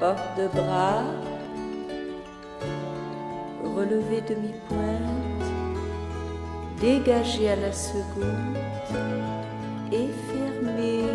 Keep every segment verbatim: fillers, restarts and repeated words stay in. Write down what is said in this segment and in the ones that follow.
porte de bras, relevé demi-pointe, dégagé à la seconde et fermé.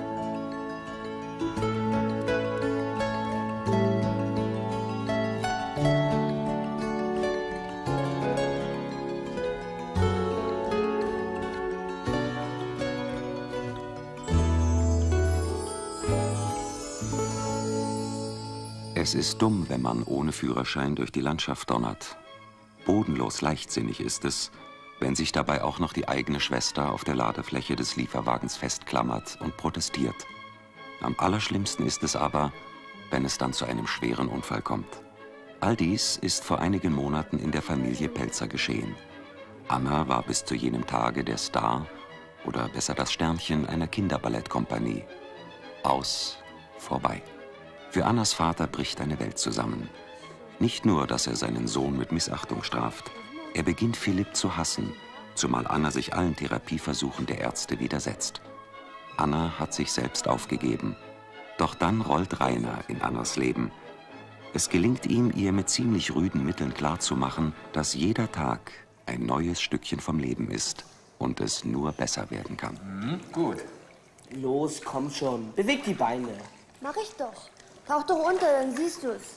Es ist dumm, wenn man ohne Führerschein durch die Landschaft donnert. Bodenlos leichtsinnig ist es, wenn sich dabei auch noch die eigene Schwester auf der Ladefläche des Lieferwagens festklammert und protestiert. Am allerschlimmsten ist es aber, wenn es dann zu einem schweren Unfall kommt. All dies ist vor einigen Monaten in der Familie Pelzer geschehen. Anna war bis zu jenem Tage der Star oder besser das Sternchen einer Kinderballettkompanie. Aus, vorbei. Für Annas Vater bricht eine Welt zusammen. Nicht nur, dass er seinen Sohn mit Missachtung straft, er beginnt Philipp zu hassen, zumal Anna sich allen Therapieversuchen der Ärzte widersetzt. Anna hat sich selbst aufgegeben. Doch dann rollt Rainer in Annas Leben. Es gelingt ihm, ihr mit ziemlich rüden Mitteln klarzumachen, dass jeder Tag ein neues Stückchen vom Leben ist und es nur besser werden kann. Mhm, gut. Los, komm schon. Beweg die Beine. Mach ich doch. Tauch doch unter, dann siehst du's.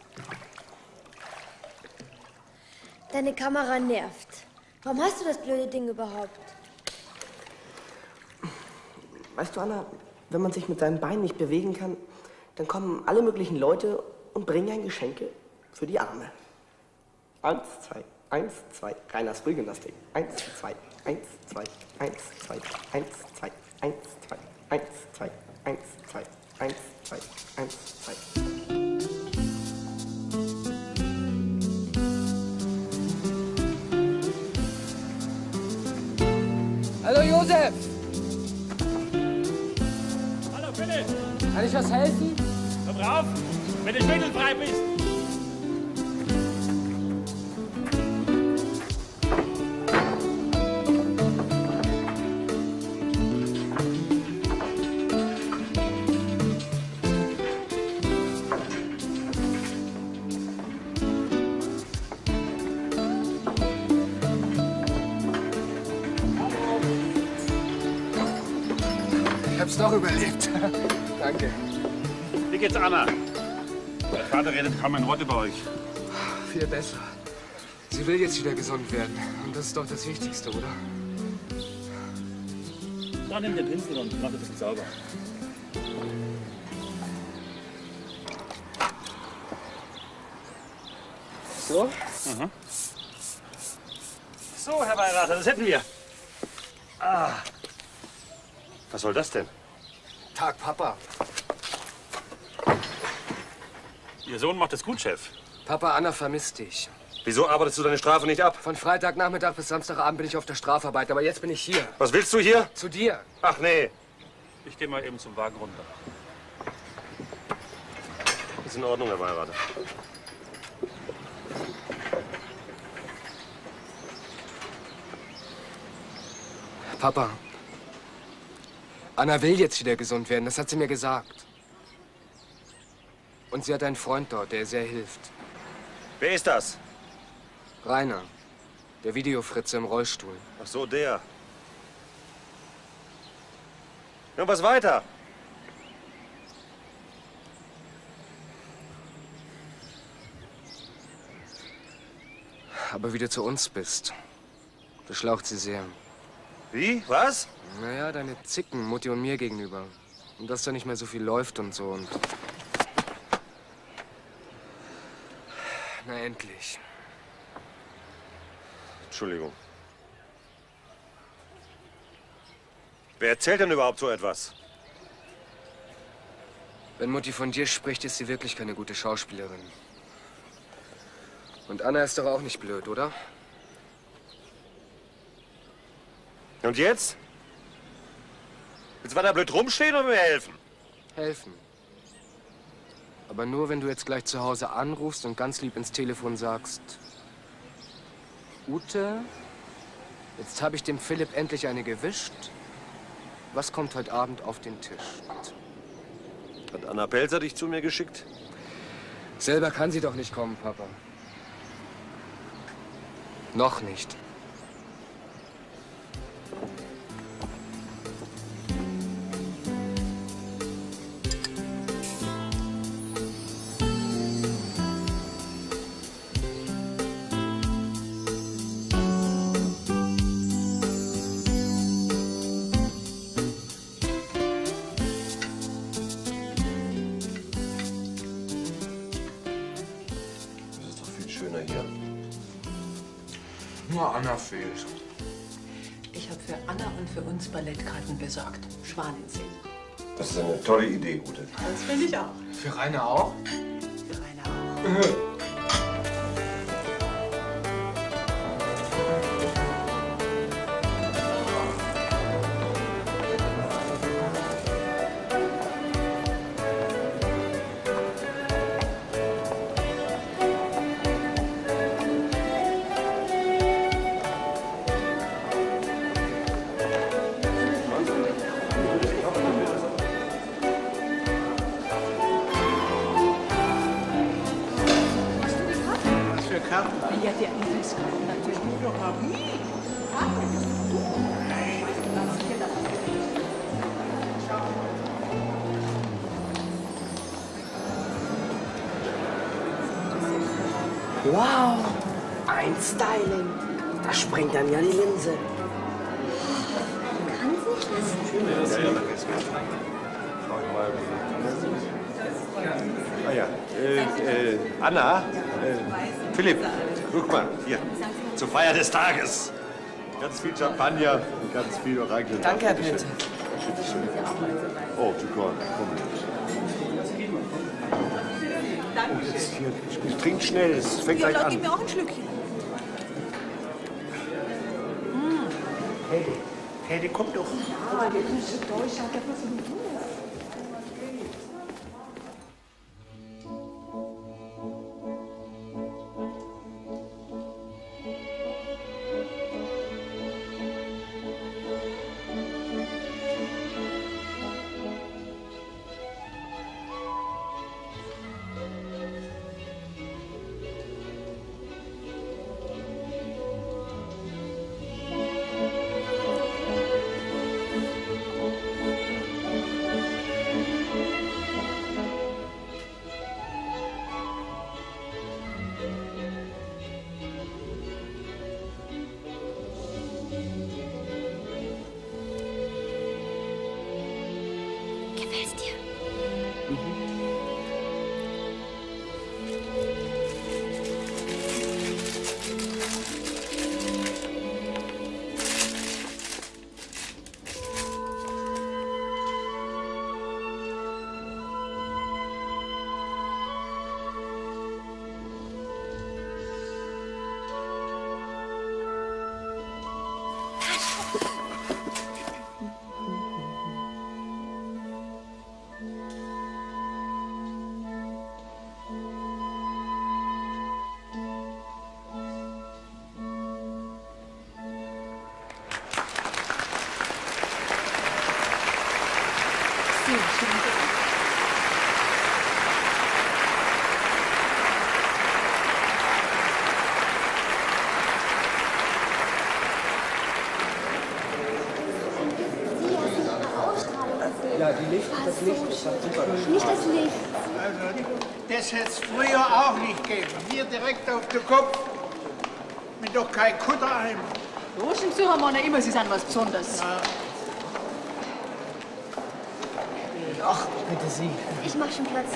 Deine Kamera nervt. Warum hast du das blöde Ding überhaupt? Weißt du, Anna, wenn man sich mit seinen Beinen nicht bewegen kann, dann kommen alle möglichen Leute und bringen ein Geschenke für die Arme. Eins, zwei, eins, zwei. Reiners Frühgymnastik. Eins, zwei, eins, zwei, eins, zwei, eins, zwei, eins, zwei, eins, zwei, eins, zwei, eins, zwei, eins, zwei. Hallo Josef! Hallo Philipp! Kann ich was helfen? Komm rauf, wenn du schwindelfrei bist! Ich hab's doch überlebt. Danke. Wie geht's, Anna? Der Vater redet kaum ein Wort über euch. Viel besser. Sie will jetzt wieder gesund werden. Und das ist doch das Wichtigste, oder? Da nimm den Pinsel und mach ein bisschen sauber. So? Mhm. So, Herr Beirat, das hätten wir. Ah. Was soll das denn? Tag, Papa. Ihr Sohn macht es gut, Chef. Papa, Anna vermisst dich. Wieso arbeitest du deine Strafe nicht ab? Von Freitagnachmittag bis Samstagabend bin ich auf der Strafarbeit, aber jetzt bin ich hier. Was willst du hier? Zu dir. Ach nee. Ich gehe mal eben zum Wagen runter. Ist in Ordnung, Herr Beirat. Papa. Anna will jetzt wieder gesund werden, das hat sie mir gesagt. Und sie hat einen Freund dort, der ihr sehr hilft. Wer ist das? Rainer, der Videofritze im Rollstuhl. Ach so, der. Ja, was weiter? Aber wie du zu uns bist, das schlaucht sie sehr. Wie? Was? Naja, deine Zicken, Mutti und mir gegenüber. Und dass da nicht mehr so viel läuft und so und... Na, endlich. Entschuldigung. Wer erzählt denn überhaupt so etwas? Wenn Mutti von dir spricht, ist sie wirklich keine gute Schauspielerin. Und Anna ist doch auch nicht blöd, oder? Und jetzt? Willst du weiter blöd rumstehen oder mir helfen? Helfen. Aber nur, wenn du jetzt gleich zu Hause anrufst und ganz lieb ins Telefon sagst... Ute, jetzt habe ich dem Philipp endlich eine gewischt. Was kommt heute Abend auf den Tisch? Hat Anna Pelzer dich zu mir geschickt? Selber kann sie doch nicht kommen, Papa. Noch nicht. Nur Anna fehlt. Ich habe für Anna und für uns Ballettkarten besorgt. Schwanensee. Das ist eine tolle Idee, Ute. Das finde ich auch. Für Rainer auch? Für Rainer auch. Ja, die Eintrittskarten natürlich. Wow, ein Styling. Da springt dann ja die Linse. Kann sich das? Ja, ja, dann geht's gut. Schau ich mal. Ah ja, äh, äh, Anna, äh, Philipp, guck mal, hier, zur Feier des Tages. Ganz viel Champagner und ganz viel Orangen. Danke, Herr Pilze. Oh, du Gott, komm. Oh, jetzt hier, ich trink schnell, es fängt gleich an. Gib mir auch ein Schlückchen. Hey, hey, komm doch. Ja, der ist so deutsch, hat er was so tun. Gefällt's dir? Ja, die Licht, das Licht ist halt super. Nicht das Licht. Also, das hätte es früher auch nicht gegeben. Hier direkt auf den Kopf. Mit doch kein Kuttereim. Loschen zu haben wir noch immer, sie sind was Besonderes. Ja. Ach, bitte Sie. Ich mach schon Platz.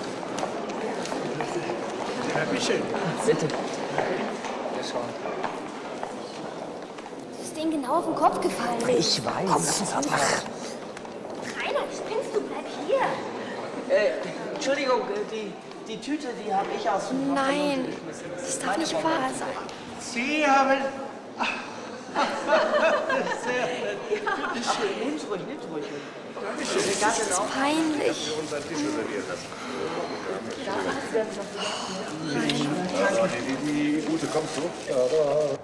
Ja, bitte. Bitte. Das ist denen genau auf den Kopf gefallen. Ich weiß. Komm, lass uns abmachen. Rainer, spinnst du? Bleib hier. Äh, Entschuldigung, die, die Tüte, die habe ich aus dem Nein, das darf nicht wahr sein. Sie haben... Ach, nehm's ruhig, nehm's ruhig. Das ist peinlich. Unseren Tisch reserviert hast. Rainer. Die, die, die Ute, kommst du? Ja, da.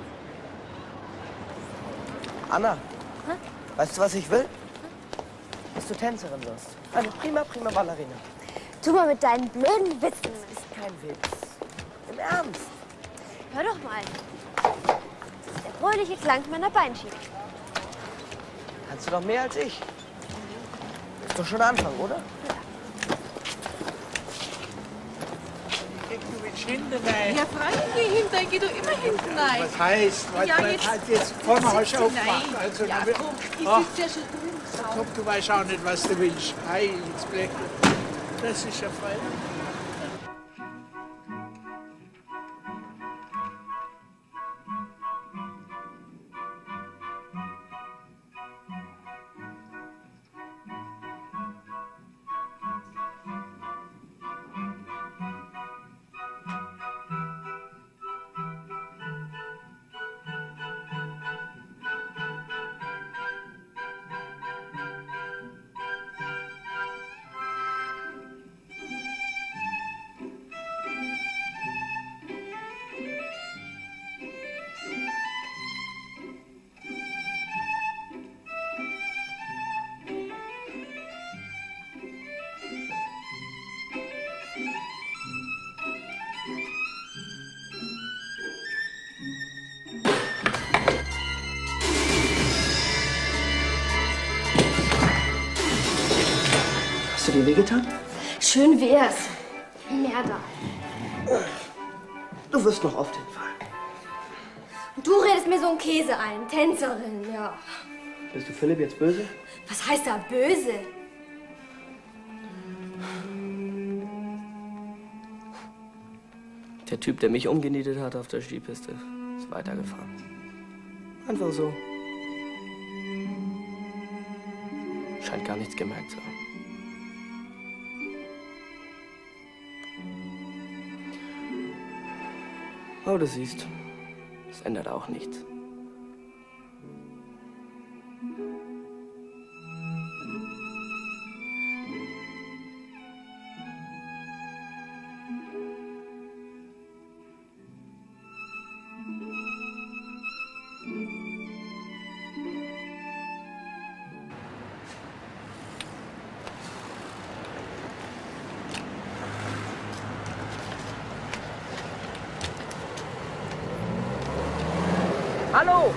Anna, weißt du, was ich will? dass du Tänzerin wirst. Eine prima, prima Ballerina. Tu mal mit deinen blöden Witzen. Das ist kein Witz. Im Ernst. Hör doch mal. Das ist der fröhliche Klang meiner Beinschiene. Kannst du doch mehr als ich. Ist doch schon Anfang, oder? Ja. Hinten rein. Ja, freilich, geh hinten, ich geh doch immer hinten rein. Was heißt? Was Ja, man jetzt- halt jetzt vorne hast du Nein. aufgemacht. Also, Ja, dann- komm, ich Ach, sitze ja schon drin. komm, du weißt auch nicht, was du willst. Hey, jetzt Blech. Das ist ja frei. Hast du dir wehgetan? Schön wär's. Mehr da. Du wirst noch oft hinfallen. Und du redest mir so einen Käse ein. Tänzerin, ja. Bist du Philipp jetzt böse? Was heißt da böse? Der Typ, der mich umgenietet hat auf der Skipiste, ist weitergefahren. Einfach so. Scheint gar nichts gemerkt zu haben. Aber du siehst, es ändert auch nichts. Hallo!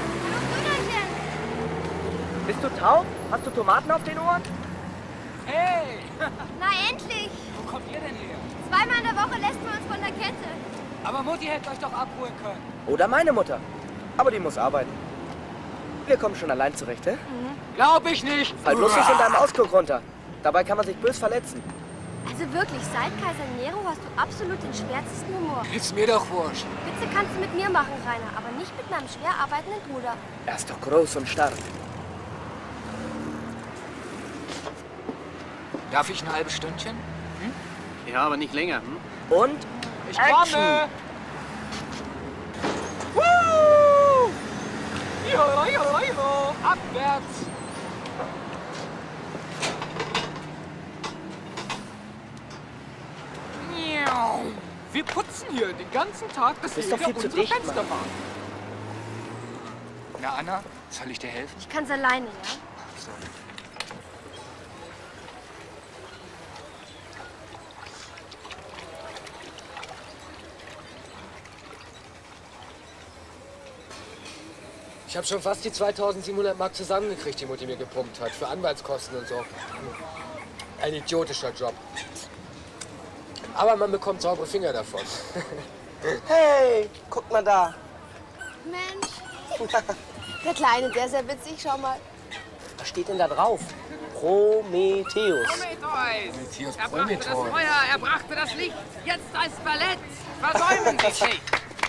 Bist du taub? Hast du Tomaten auf den Ohren? Hey! Na endlich! Wo kommt ihr denn her? Zweimal in der Woche lässt man uns von der Kette. Aber Mutti hätte euch doch abholen können. Oder meine Mutter. Aber die muss arbeiten. Wir kommen schon allein zurecht, hä? Glaub ich nicht. Fall bloß nicht in deinem Ausguck runter. Dabei kann man sich bös verletzen. Also wirklich, seit Kaiser Nero hast du absolut den schwärzesten Humor. Ist mir doch wurscht. Witze kannst du mit mir machen, Rainer, aber nicht mit meinem schwer arbeitenden Bruder. Er ist doch groß und stark. Darf ich ein halbes Stündchen? Hm? Ja, aber nicht länger. Hm? Und? Ich Action. komme! Woo! Joho, joho, joho. Abwärts! Miau. Wir putzen hier den ganzen Tag das Ist doch Leder viel zu unserer dicht, Fenster machen. Na, Anna, soll ich dir helfen? Ich kann's alleine, ja? So. Ich habe schon fast die zweitausendsiebenhundert Mark zusammengekriegt, die Mutti mir gepumpt hat. Für Anwaltskosten und so. Ein idiotischer Job. Aber man bekommt saubere Finger davon. Hey, guck mal da. Mensch. Der Kleine, der ist ja witzig, schau mal. Was steht denn da drauf? Prometheus. Prometheus, Er brachte das Feuer, er brachte das Licht. Jetzt als Ballett. Versäumen Sie es nicht.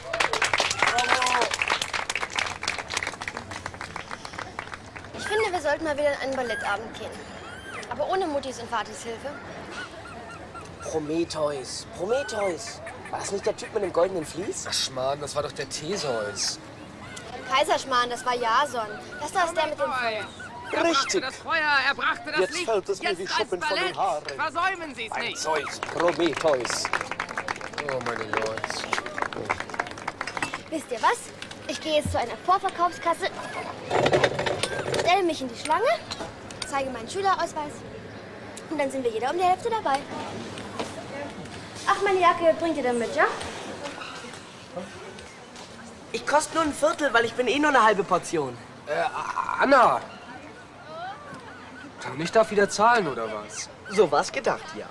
Ich finde, wir sollten mal wieder in einen Ballettabend gehen. Aber ohne Muttis und Vatis Hilfe. Prometheus. Prometheus. War das nicht der Typ mit dem goldenen Vlies? Ach Schmarrn, das war doch der Theseus. Kaiserschmarrn, das war Jason. Das da ist der mit dem Feuer. Er Richtig. brachte das Feuer, er brachte das Jetzt Licht. fällt es mir Jetzt wie als Schuppen von den Ballett. Haaren. Versäumen Sie es Ein nicht. Zeus. Prometheus. Oh, meine Leute. Wisst ihr was? Ich gehe jetzt zu einer Vorverkaufskasse, stelle mich in die Schlange, zeige meinen Schülerausweis. Und dann sind wir jeder um die Hälfte dabei. Ach, meine Jacke bringt ihr dann mit, ja? Ich koste nur ein Viertel, weil ich bin eh nur eine halbe Portion. Äh, Anna! Und ich darf wieder zahlen, oder was? So war's gedacht, ja.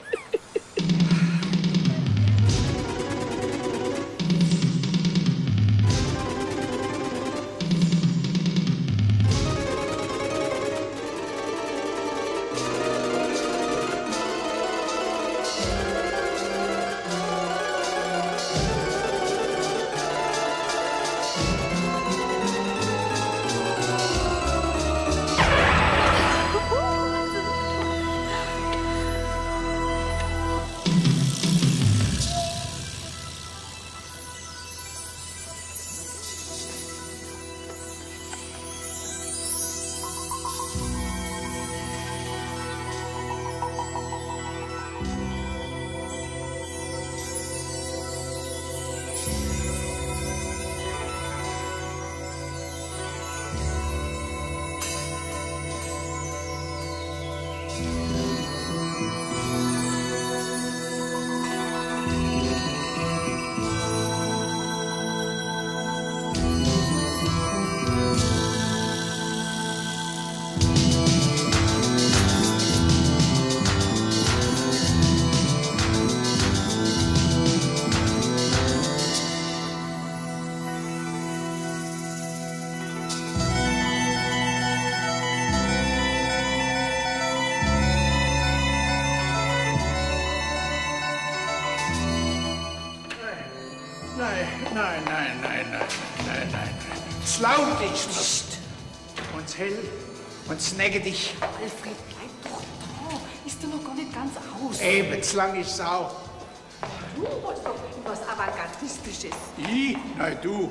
Nein, nein, nein, nein, nein, nein, nein. Es laut ist nicht. Uns hell, uns necke dich. Alfred, bleib doch da. Ist doch noch gar nicht ganz aus. Eben, zu lang ist es auch. Du wolltest doch irgendwas Avantgardistisches. Ich? Nein, du.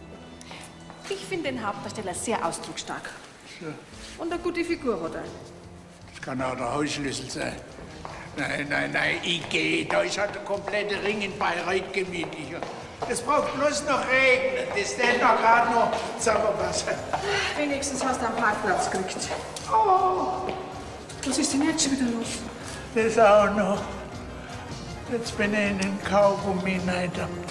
Ich finde den Hauptdarsteller sehr ausdrucksstark. So. Und eine gute Figur hat er. Das kann auch der Hausschlüssel sein. Nein, nein, nein, ich gehe. Da ist halt der komplette Ring in Bayreuth gemütlicher. Es braucht bloß noch regnen. Das wird doch gerade noch zusammenpassen. Wenigstens hast du einen Parkplatz gekriegt. Oh, was ist denn jetzt schon wieder los? Das auch noch. Jetzt bin ich in den Kaugummi reingedammt.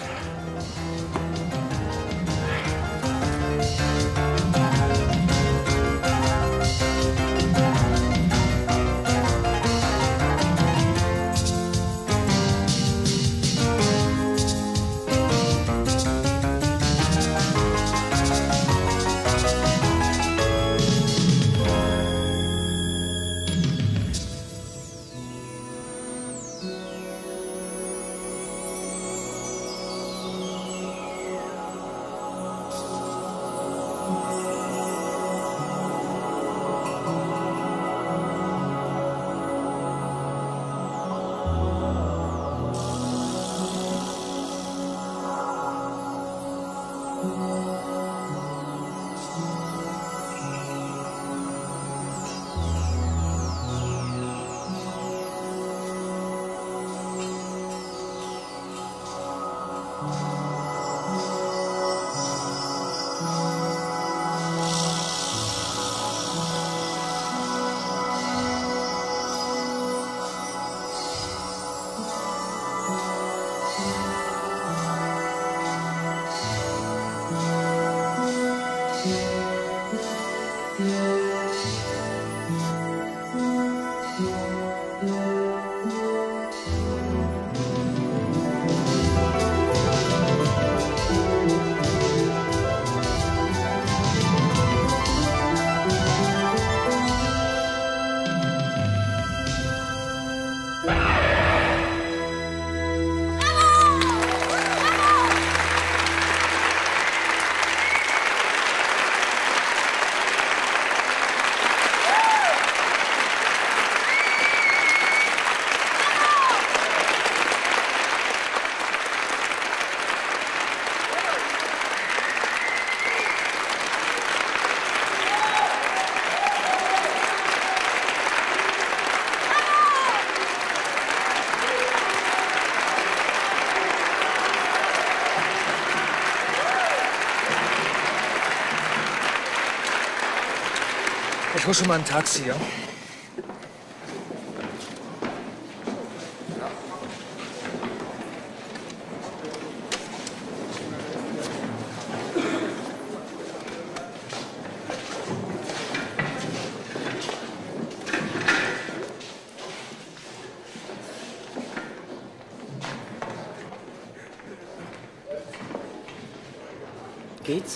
Ich hol schon mal ein Taxi, ja? Geht's?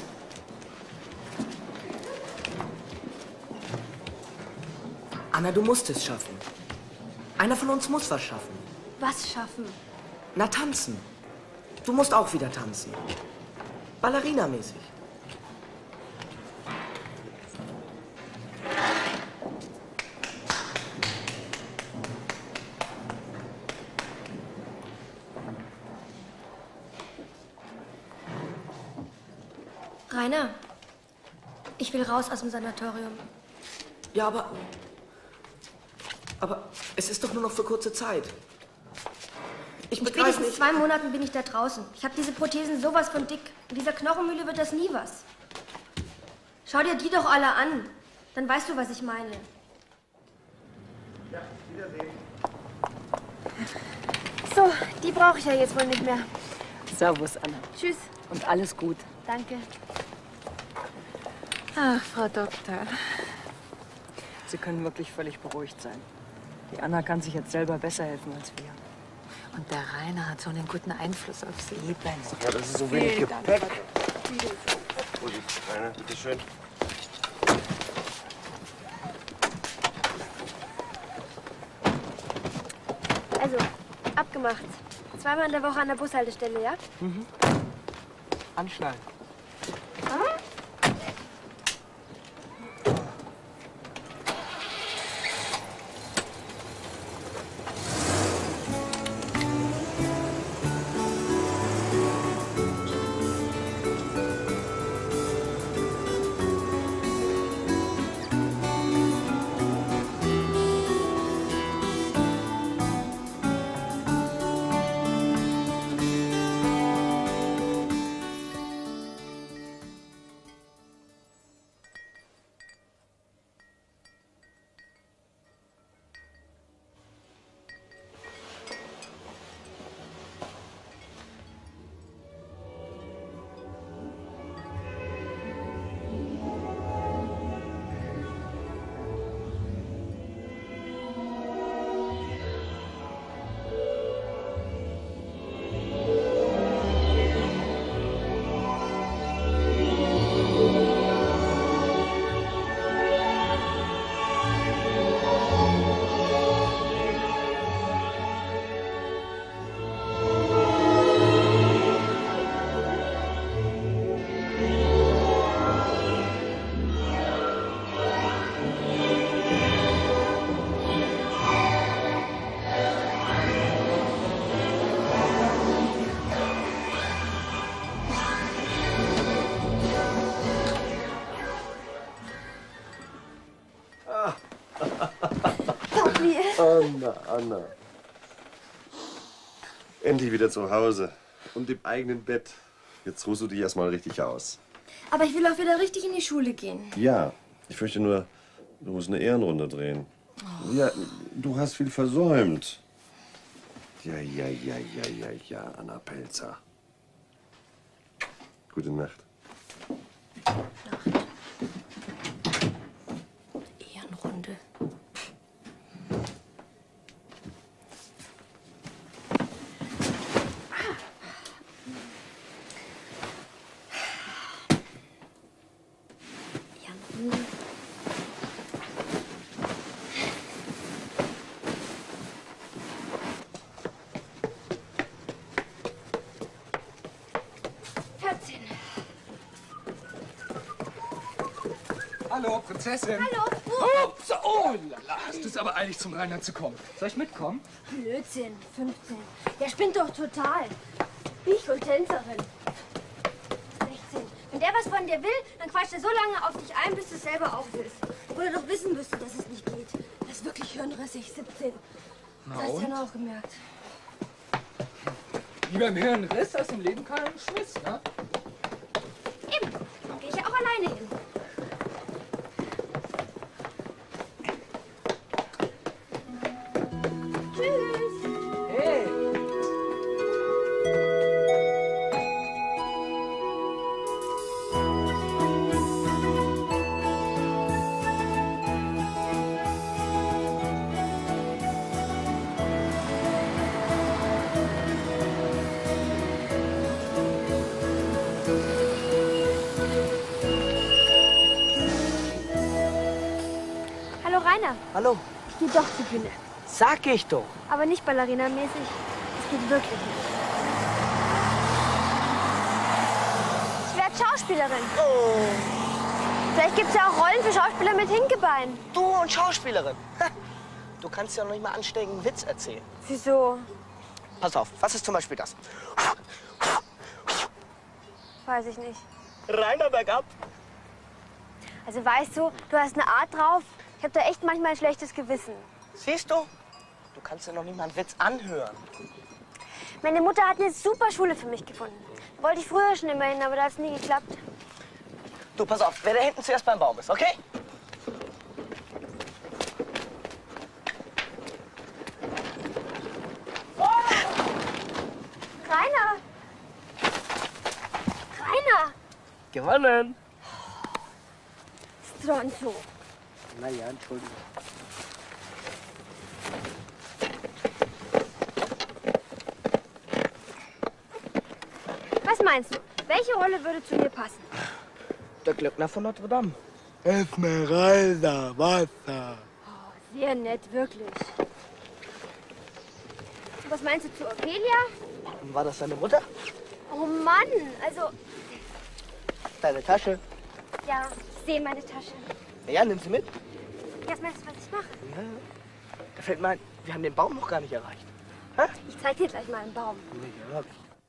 Anna, du musst es schaffen. Einer von uns muss was schaffen. Was schaffen? Na, tanzen. Du musst auch wieder tanzen. Ballerina-mäßig. Rainer, ich will raus aus dem Sanatorium. Ja, aber... Aber es ist doch nur noch für kurze Zeit. Ich In begreife spätestens nicht... zwei Monaten bin ich da draußen. Ich habe diese Prothesen sowas von dick. In dieser Knochenmühle wird das nie was. Schau dir die doch alle an. Dann weißt du, was ich meine. Ja, wiedersehen. So, die brauche ich ja jetzt wohl nicht mehr. Servus, Anna. Tschüss. Und alles gut. Danke. Ach, Frau Doktor. Sie können wirklich völlig beruhigt sein. Die Anna kann sich jetzt selber besser helfen als wir. Und der Rainer hat so einen guten Einfluss auf sie. Eben. Ja, das ist so wenig Vielen Gepäck. Dank. Vorsicht, Rainer, bitteschön. Also, abgemacht. Zweimal in der Woche an der Bushaltestelle, ja? Mhm. Anschnallen. Anna, Anna. Endlich wieder zu Hause und im eigenen Bett. Jetzt ruhst du dich erstmal richtig aus. Aber ich will auch wieder richtig in die Schule gehen. Ja, ich fürchte nur, du musst eine Ehrenrunde drehen. Oh. Ja, du hast viel versäumt. Ja, ja, ja, ja, ja, ja, Anna Pelzer. Gute Nacht. Nacht. Ehrenrunde. Hallo, Prinzessin. Hallo. Oh, so, oh lala, hast du es aber eilig, zum Rainer zu kommen. Soll ich mitkommen? Blödsinn, fünfzehn. Der spinnt doch total. Ich und Tänzerin. sechzehn. Wenn der was von dir will, dann quatscht er so lange auf dich ein, bis du es selber auch willst. Obwohl er doch wissen müsste, dass es nicht geht. Das ist wirklich hirnrissig, siebzehn. Na Das hast du und? ja auch gemerkt. Lieber im Hirnriss als im Leben keinen Schwiss, ne? Eben. Dann gehe ich ja auch alleine hin. Rainer. Hallo. Ich gehe doch zur Bühne. Sag ich doch. Aber nicht Ballerina-mäßig. Das geht wirklich nicht. Ich werde Schauspielerin. Oh. Vielleicht gibt es ja auch Rollen für Schauspieler mit Hinkebein. Du und Schauspielerin. Du kannst ja noch nicht mal anständigen Witz erzählen. Wieso? Pass auf, was ist zum Beispiel das? Weiß ich nicht. Rainer bergab. Also weißt du, du hast eine Art drauf. Ich habe da echt manchmal ein schlechtes Gewissen. Siehst du? Du kannst ja noch nicht mal einen Witz anhören. Meine Mutter hat eine super Schule für mich gefunden. Wollte ich früher schon immer hin, aber da hat es nie geklappt. Du, pass auf, wer da hinten zuerst beim Baum ist, okay? Rainer! Rainer! Gewonnen. Stronzo. Na ja, Entschuldigung. Was meinst du? Welche Rolle würde zu mir passen? Der Glöckner von Notre Dame. Esmeralda, Wasser. Oh, sehr nett, wirklich. Und was meinst du zu Ophelia? War das deine Mutter? Oh Mann, also... Deine Tasche. Ja, ich sehe meine Tasche. Ja, nimm sie mit. Was meinst du, was ich mache? Ja. Da fällt mir ein, wir haben den Baum noch gar nicht erreicht. Ich zeig dir gleich mal einen Baum. Ja.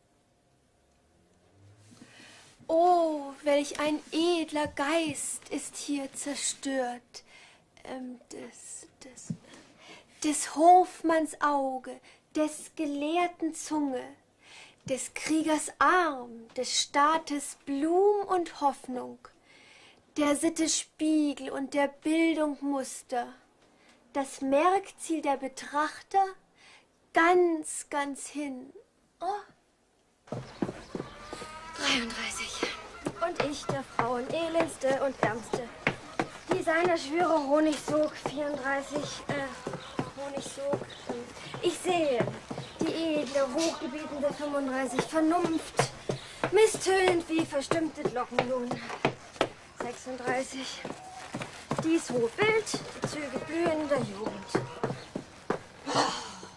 Oh, welch ein edler Geist ist hier zerstört. Ähm, des, des, des Hofmanns Auge, des Gelehrten Zunge, des Kriegers Arm, des Staates Blum und Hoffnung, der Sitte Spiegel und der Bildung Muster, das Merkziel der Betrachter ganz, ganz hin. Oh. dreiunddreißig. Und ich, der Frauenelendste und Ärmste. Designerschwüre Honigsog, vierunddreißig. Äh, Honigsog. Ich sehe die edle, hochgebietende fünfunddreißig. Vernunft, misstönend wie verstimmte Glockenblumen. sechsunddreißig. Dies hohe Bild, die Züge blühender Jugend. Oh.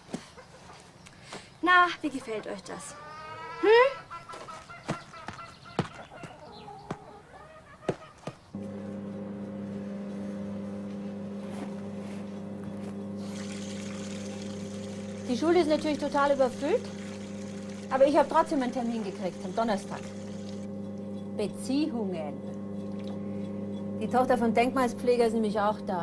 Na, wie gefällt euch das? Hm? Die Schule ist natürlich total überfüllt, aber ich habe trotzdem einen Termin gekriegt, am Donnerstag. Beziehungen. Die Tochter vom Denkmalspfleger ist nämlich auch da.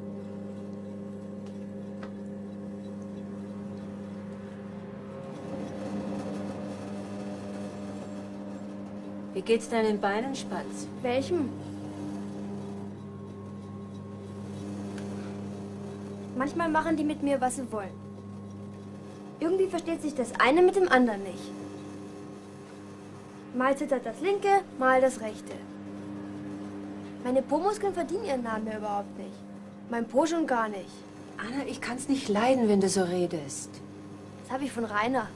Wie geht's deinen Beinen, Spatz? Welchem? Manchmal machen die mit mir, was sie wollen. Irgendwie versteht sich das eine mit dem anderen nicht. Mal zittert das linke, mal das rechte. Meine Po-Muskeln verdienen ihren Namen ja überhaupt nicht. Mein Po schon gar nicht. Anna, ich kann's nicht leiden, wenn du so redest. Das habe ich von Rainer.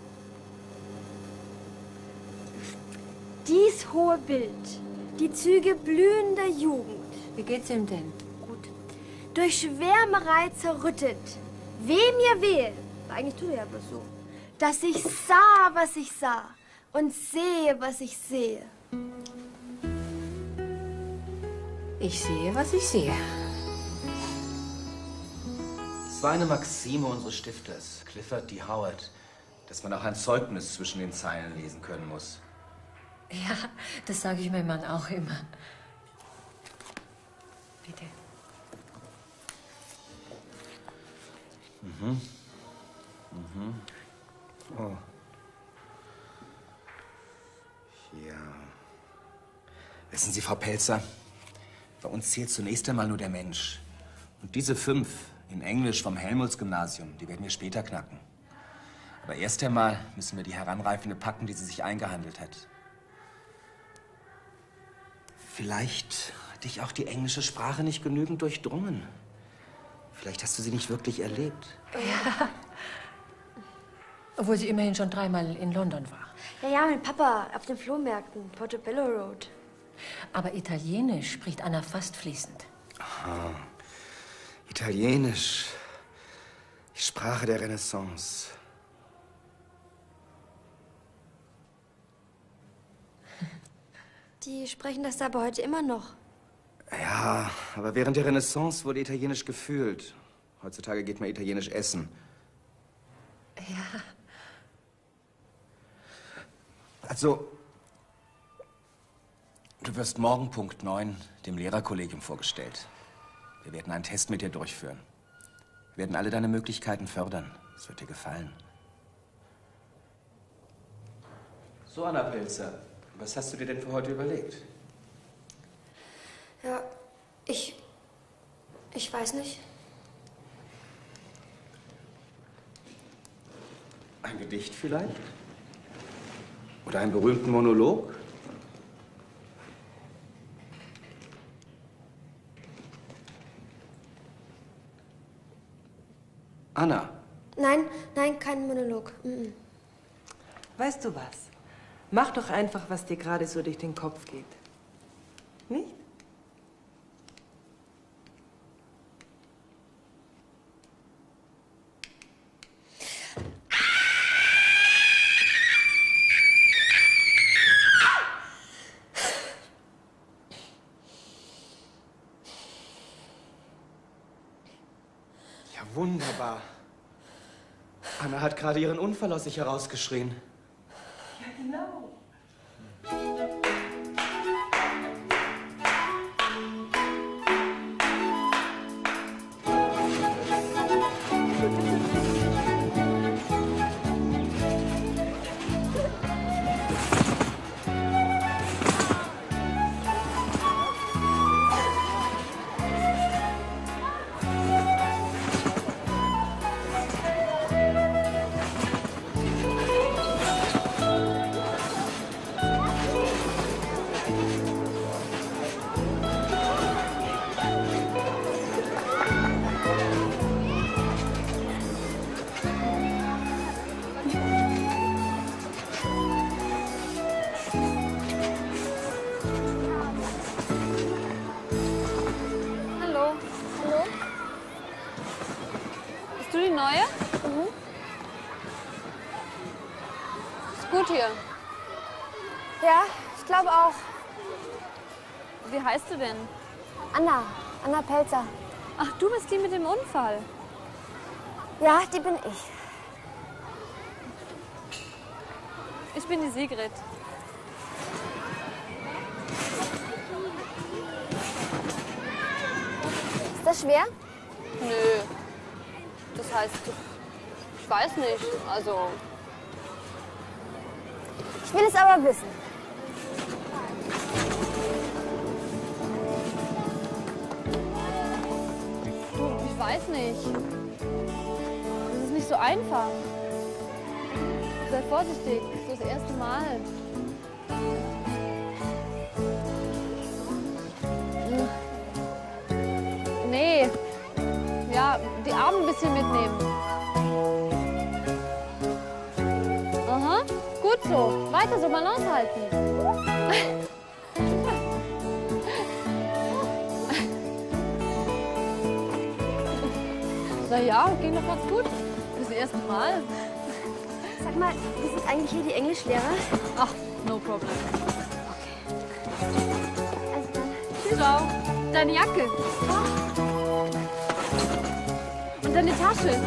Dies hohe Bild, die Züge blühender Jugend. Wie geht's ihm denn? Gut. Durch Schwärmerei zerrüttet. Weh mir wehe. Eigentlich tut er ja bloß so. Dass ich sah, was ich sah. Und sehe, was ich sehe. Ich sehe, was ich sehe. Es war eine Maxime unseres Stifters, Clifford D. Howard, dass man auch ein Zeugnis zwischen den Zeilen lesen können muss. Ja, das sage ich meinem Mann auch immer. Bitte. Mhm. Mhm. Oh. Ja. Wissen Sie, Frau Pelzer, bei uns zählt zunächst einmal nur der Mensch. Und diese fünf in Englisch vom Helmholtz-Gymnasium, die werden wir später knacken. Aber erst einmal müssen wir die Heranreifende packen, die sie sich eingehandelt hat. Vielleicht hat dich auch die englische Sprache nicht genügend durchdrungen. Vielleicht hast du sie nicht wirklich erlebt. Ja. Obwohl sie immerhin schon dreimal in London war. Ja, ja, mit Papa auf den Flohmärkten, Portobello Road. Aber Italienisch spricht Anna fast fließend. Aha. Italienisch. Die Sprache der Renaissance. Die sprechen das aber heute immer noch. Ja, aber während der Renaissance wurde Italienisch gefühlt. Heutzutage geht man Italienisch essen. Ja. Also, du wirst morgen Punkt neun dem Lehrerkollegium vorgestellt. Wir werden einen Test mit dir durchführen. Wir werden alle deine Möglichkeiten fördern. Es wird dir gefallen. So, Anna Pelzer, was hast du dir denn für heute überlegt? Ja, ich... ich weiß nicht. Ein Gedicht vielleicht? Oder einen berühmten Monolog? Anna. Nein, nein, kein Monolog. Mm-mm. Weißt du was? Mach doch einfach, was dir gerade so durch den Kopf geht. Nicht? Ja, wunderbar. Anna hat gerade ihren Unfall aus sich herausgeschrien. Ja, genau. Hallo. Hallo? Bist du die Neue? Mhm. Ist gut hier. Ja, ich glaube auch. Wie heißt du denn? Anna. Anna Pelzer. Ach, du bist die mit dem Unfall. Ja, die bin ich. Ich bin die Sigrid. Ist das schwer? Nö. Das heißt, ich weiß nicht. Also, Ich will es aber wissen. du, ich weiß nicht. Das ist nicht so einfach. Sei vorsichtig. Das ist das erste Mal. Hm. Nee. Ja, die Arme ein bisschen mitnehmen. Aha, gut so. Weiter so, Balance halten. Na ja, ging doch ganz gut. Das erste Mal. Sag mal, wie sind eigentlich hier die Englischlehrer? Ach, no problem. Also dann. Tschüss. Ciao. Deine Jacke. Und deine Tasche.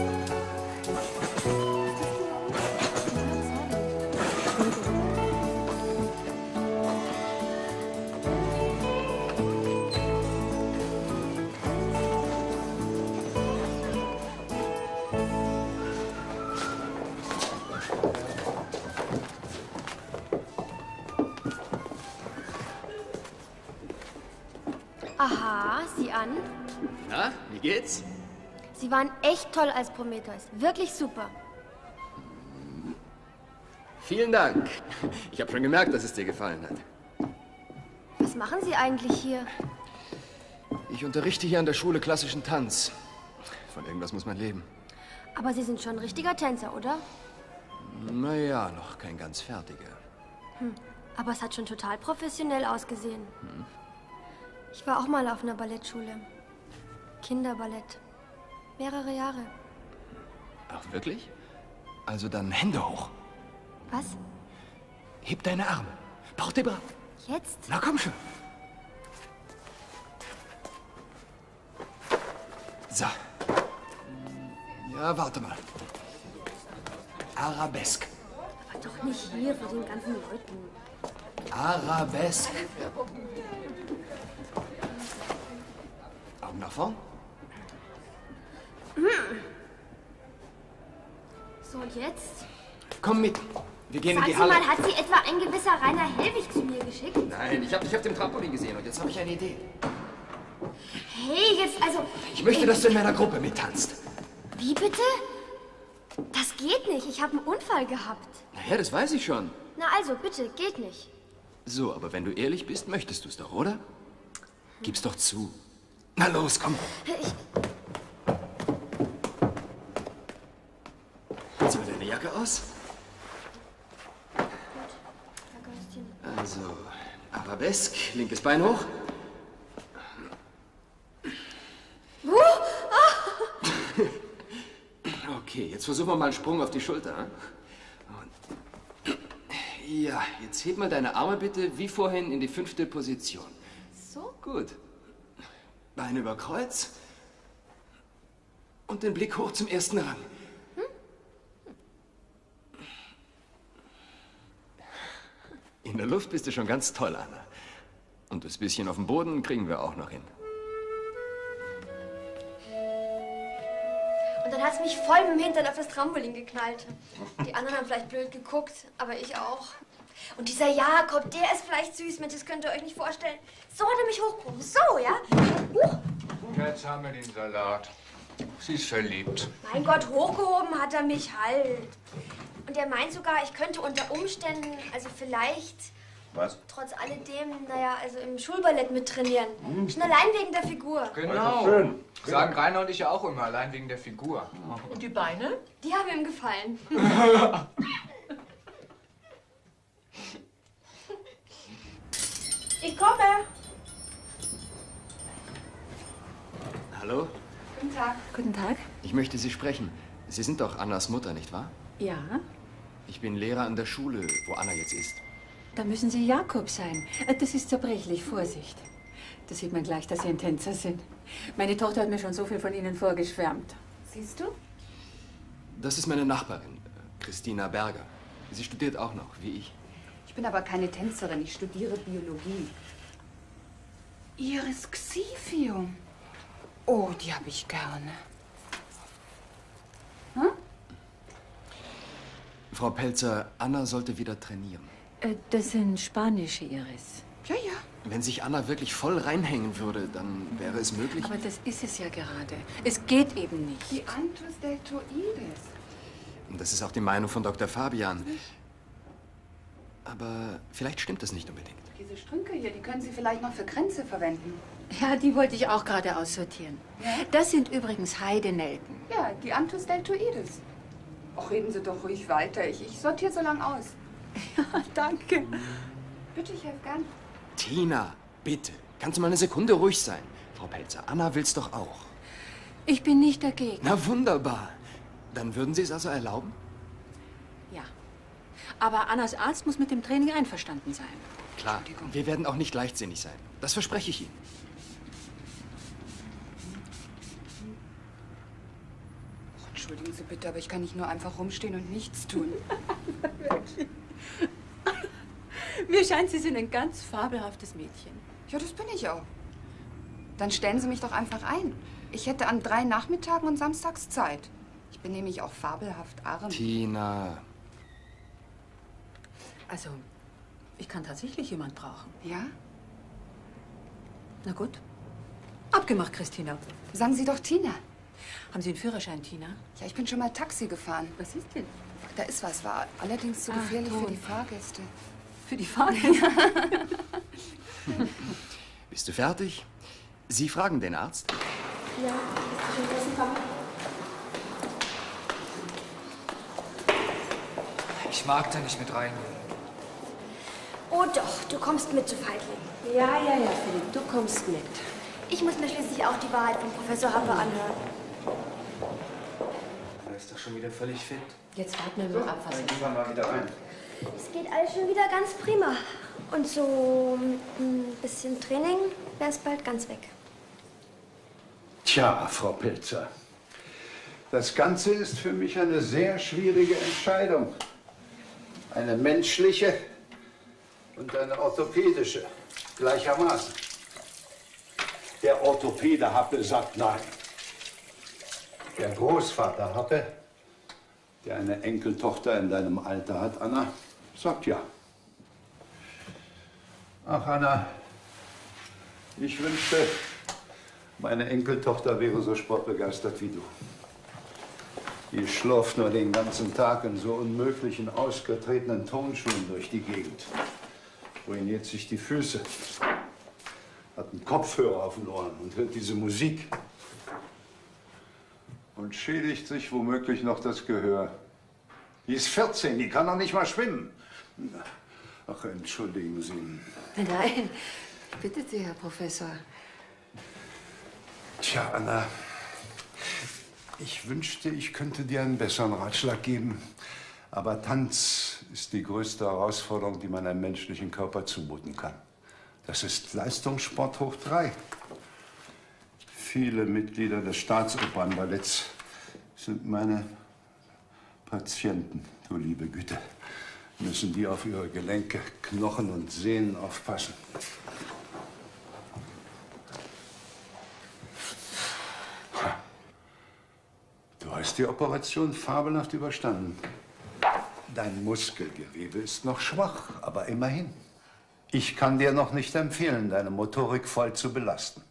Aha, sieh an. Na, wie geht's? Sie waren echt toll als Prometheus. Wirklich super. Vielen Dank. Ich habe schon gemerkt, dass es dir gefallen hat. Was machen Sie eigentlich hier? Ich unterrichte hier an der Schule klassischen Tanz. Von irgendwas muss man leben. Aber Sie sind schon ein richtiger Tänzer, oder? Naja, noch kein ganz fertiger. Hm. Aber es hat schon total professionell ausgesehen. Hm. Ich war auch mal auf einer Ballettschule. Kinderballett. Mehrere Jahre. Ach, wirklich? Also dann Hände hoch. Was? Heb deine Arme. Bauch dir brav. Jetzt? Na komm schon. So. Ja, warte mal. Arabesk. Aber doch nicht hier vor den ganzen Leuten. Arabesk. Augen nach vorn. Hm. So, und jetzt? Komm mit. Wir gehen Sag in die Sie Halle. mal, hat Sie etwa ein gewisser Rainer Helwig zu mir geschickt? Nein, ich habe dich auf dem Trampolin gesehen und jetzt habe ich eine Idee. Hey, jetzt also... Ich möchte, Ey, dass du in meiner Gruppe mittanzt. Wie bitte? Das geht nicht. Ich habe einen Unfall gehabt. Naja, das weiß ich schon. Na also, bitte, geht nicht. So, aber wenn du ehrlich bist, möchtest du es doch, oder? Gib's doch zu. Na los, komm. Ich... Zieh mal deine Jacke aus. Also, Arabesk, linkes Bein hoch. Okay, jetzt versuchen wir mal einen Sprung auf die Schulter. Und ja, jetzt heb mal deine Arme bitte wie vorhin in die fünfte Position. So? Gut. Beine über Kreuz. Und den Blick hoch zum ersten Rang. In der Luft bist du schon ganz toll, Anna. Und das bisschen auf dem Boden kriegen wir auch noch hin. Und dann hat es mich voll mit dem Hintern auf das Trampolin geknallt. Die anderen haben vielleicht blöd geguckt, aber ich auch. Und dieser Jakob, der ist vielleicht süß, Mensch, das könnt ihr euch nicht vorstellen. So hat er mich hochgehoben. So, ja? Huch. Jetzt haben wir den Salat. Sie ist verliebt. Mein Gott, hochgehoben hat er mich halt. Und er meint sogar, ich könnte unter Umständen, also vielleicht, Was? trotz alledem, naja, also im Schulballett mittrainieren. Hm. Schon allein wegen der Figur. Genau. Schön. Sagen Rainer und ich ja auch immer, allein wegen der Figur. Und die Beine? Die haben ihm gefallen. Ich komme. Hallo? Guten Tag. Guten Tag. Ich möchte Sie sprechen. Sie sind doch Annas Mutter, nicht wahr? Ja, Ich bin Lehrer an der Schule, wo Anna jetzt ist. da müssen Sie Jakob sein. Äh, Das ist zerbrechlich. Vorsicht. Da sieht man gleich, dass Sie ein Tänzer sind. Meine Tochter hat mir schon so viel von Ihnen vorgeschwärmt. Siehst du? Das ist meine Nachbarin, äh, Christina Berger. Sie studiert auch noch, wie ich. Ich bin aber keine Tänzerin, ich studiere Biologie. Iris Xifium. Oh, die habe ich gerne. Hm? Frau Pelzer, Anna sollte wieder trainieren. Äh, Das sind spanische Iris. Ja, ja. Wenn sich Anna wirklich voll reinhängen würde, dann wäre es möglich. Aber das ist es ja gerade. Es geht eben nicht. Die Anthus deltoides. Und das ist auch die Meinung von Doktor Fabian. Aber vielleicht stimmt das nicht unbedingt. Diese Strünke hier, die können Sie vielleicht noch für Kränze verwenden. Ja, die wollte ich auch gerade aussortieren. Ja? Das sind übrigens Heidenelken. Ja, die Anthus deltoides. Ach, reden Sie doch ruhig weiter. Ich, ich sortiere so lang aus. Ja, danke. Bitte, ich helfe gern. Tina, bitte. Kannst du mal eine Sekunde ruhig sein? Frau Pelzer, Anna will's doch auch. Ich bin nicht dagegen. Na wunderbar. Dann würden Sie es also erlauben? Ja. Aber Annas Arzt muss mit dem Training einverstanden sein. Klar. Wir werden auch nicht leichtsinnig sein. Das verspreche ich Ihnen. Ach, entschuldigen Sie bitte, aber ich kann nicht nur einfach rumstehen und nichts tun. Wirklich? Mir scheint, Sie sind ein ganz fabelhaftes Mädchen. Ja, das bin ich auch. Dann stellen Sie mich doch einfach ein. Ich hätte an drei Nachmittagen und samstags Zeit. Ich bin nämlich auch fabelhaft arm. Tina. Also, ich kann tatsächlich jemand brauchen. Ja? Na gut. Abgemacht, Christina. Sagen Sie doch Tina. Haben Sie einen Führerschein, Tina? Ja, ich bin schon mal Taxi gefahren. Was ist denn? Da ist was, war allerdings zu Ah, gefährlich für Ton. die Fahrgäste. Für die Fahrgäste? Bist du fertig? Sie fragen den Arzt? Ja, bist du schon draußen, Papa? Ich mag da nicht mit reingehen. Oh doch, du kommst mit zu Feigling. Ja, ja, ja, Philipp, du kommst mit. Ich muss mir schließlich auch die Wahrheit von Professor Happe anhören. Er ist doch schon wieder völlig fit. Jetzt warten wir mal ab, was Dann gehen wir mal wieder rein. Es geht alles schon wieder ganz prima. Und so mit ein bisschen Training wäre es bald ganz weg. Tja, Frau Pilzer, das Ganze ist für mich eine sehr schwierige Entscheidung. Eine menschliche und eine orthopädische, gleichermaßen. Der Orthopäde Happe sagt nein. Der Großvater Happe, der eine Enkeltochter in deinem Alter hat, Anna, sagt ja. Ach, Anna, ich wünschte, meine Enkeltochter wäre so sportbegeistert wie du. Die schlurft nur den ganzen Tag in so unmöglichen, ausgetretenen Turnschuhen durch die Gegend. Ruiniert sich die Füße, hat einen Kopfhörer auf den Ohren und hört diese Musik. Und schädigt sich womöglich noch das Gehör. Die ist vierzehn, die kann noch nicht mal schwimmen. Ach, entschuldigen Sie. Nein, bitte Sie, Herr Professor. Tja, Anna, ich wünschte, ich könnte dir einen besseren Ratschlag geben. Aber Tanz ist die größte Herausforderung, die man einem menschlichen Körper zumuten kann. Das ist Leistungssport hoch drei. Viele Mitglieder des Staatsopernballetts sind meine Patienten, du liebe Güte. Müssen die auf ihre Gelenke, Knochen und Sehnen aufpassen. Du hast die Operation fabelhaft überstanden. Dein Muskelgewebe ist noch schwach, aber immerhin. Ich kann dir noch nicht empfehlen, deine Motorik voll zu belasten.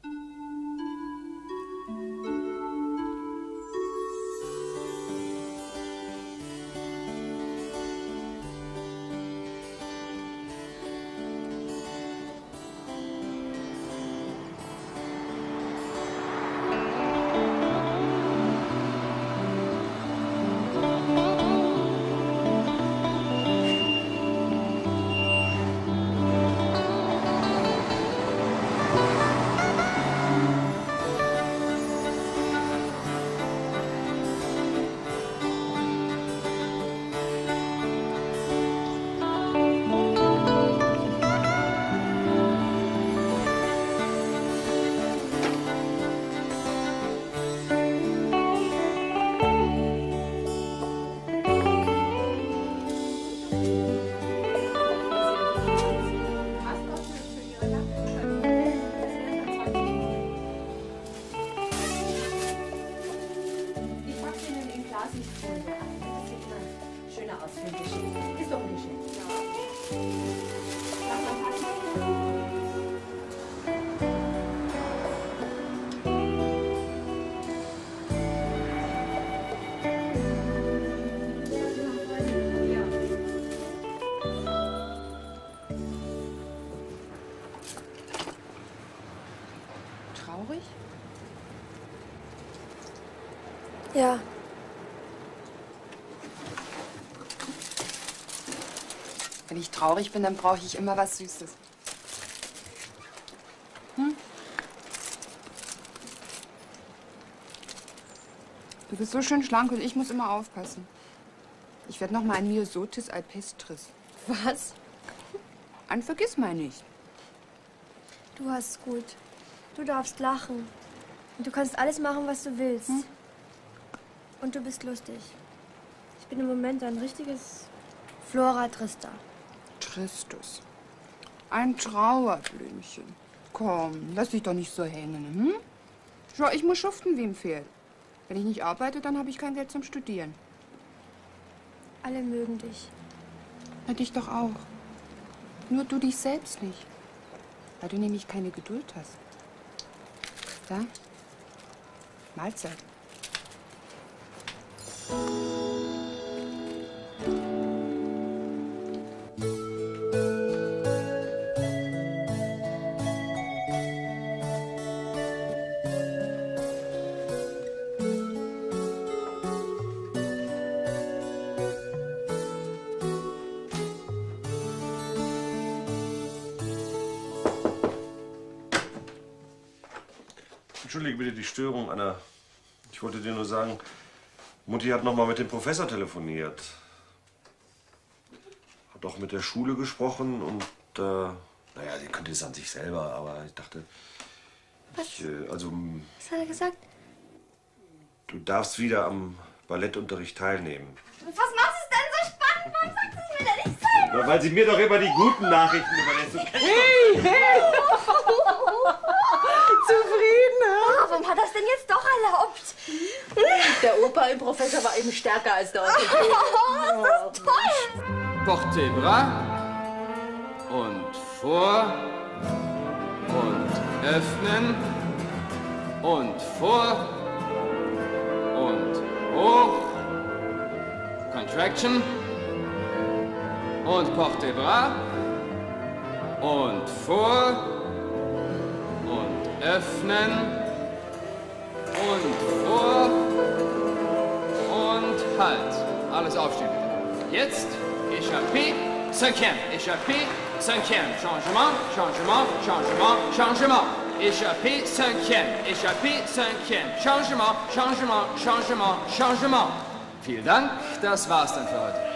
Traurig? Ja. Wenn ich traurig bin, dann brauche ich immer was Süßes. Hm? Du bist so schön schlank und ich muss immer aufpassen. Ich werde noch mal ein Myosotis alpestris. Was? Ein Vergissmeinnicht. Du hast es gut. Du darfst lachen. Und du kannst alles machen, was du willst. Hm? Und du bist lustig. Ich bin im Moment ein richtiges Flora Trista. Tristus. Ein Trauerblümchen. Komm, lass dich doch nicht so hängen, hm? Schau, ich muss schuften wie ein Pferd. Wenn ich nicht arbeite, dann habe ich kein Geld zum Studieren. Alle mögen dich. Na, dich doch auch. Nur du dich selbst nicht. Weil du nämlich keine Geduld hast. Da? Mahlzeit. Entschuldige bitte die Störung, Anna. Ich Ich wollte dir nur sagen, Mutti hat noch mal mit dem Professor telefoniert. Hat auch mit der Schule gesprochen und, äh, naja, sie könnte es an sich selber, aber ich dachte, ich, äh, also, Was hat er gesagt? du darfst wieder am Ballettunterricht teilnehmen. Was macht es denn so spannend? Warum sagst du es mir denn nicht selber? Na, weil sie mir doch immer die guten Nachrichten überlässt. Hey, hey! Zufrieden, oh, warum hat er es denn jetzt doch erlaubt? Der Opa im Professor war eben stärker als der Orthopäde. Oh, das ist toll! Portez bras und vor und öffnen und vor und hoch. Contraction und portez bras und vor und öffnen und vor und halt. Alles aufstehen bitte. Jetzt échappé, cinquième, échappé, cinquième, changement, changement, changement, changement. Échappé, cinquième, échappé, cinquième, changement, changement, changement, changement. Vielen Dank, das war's dann für heute.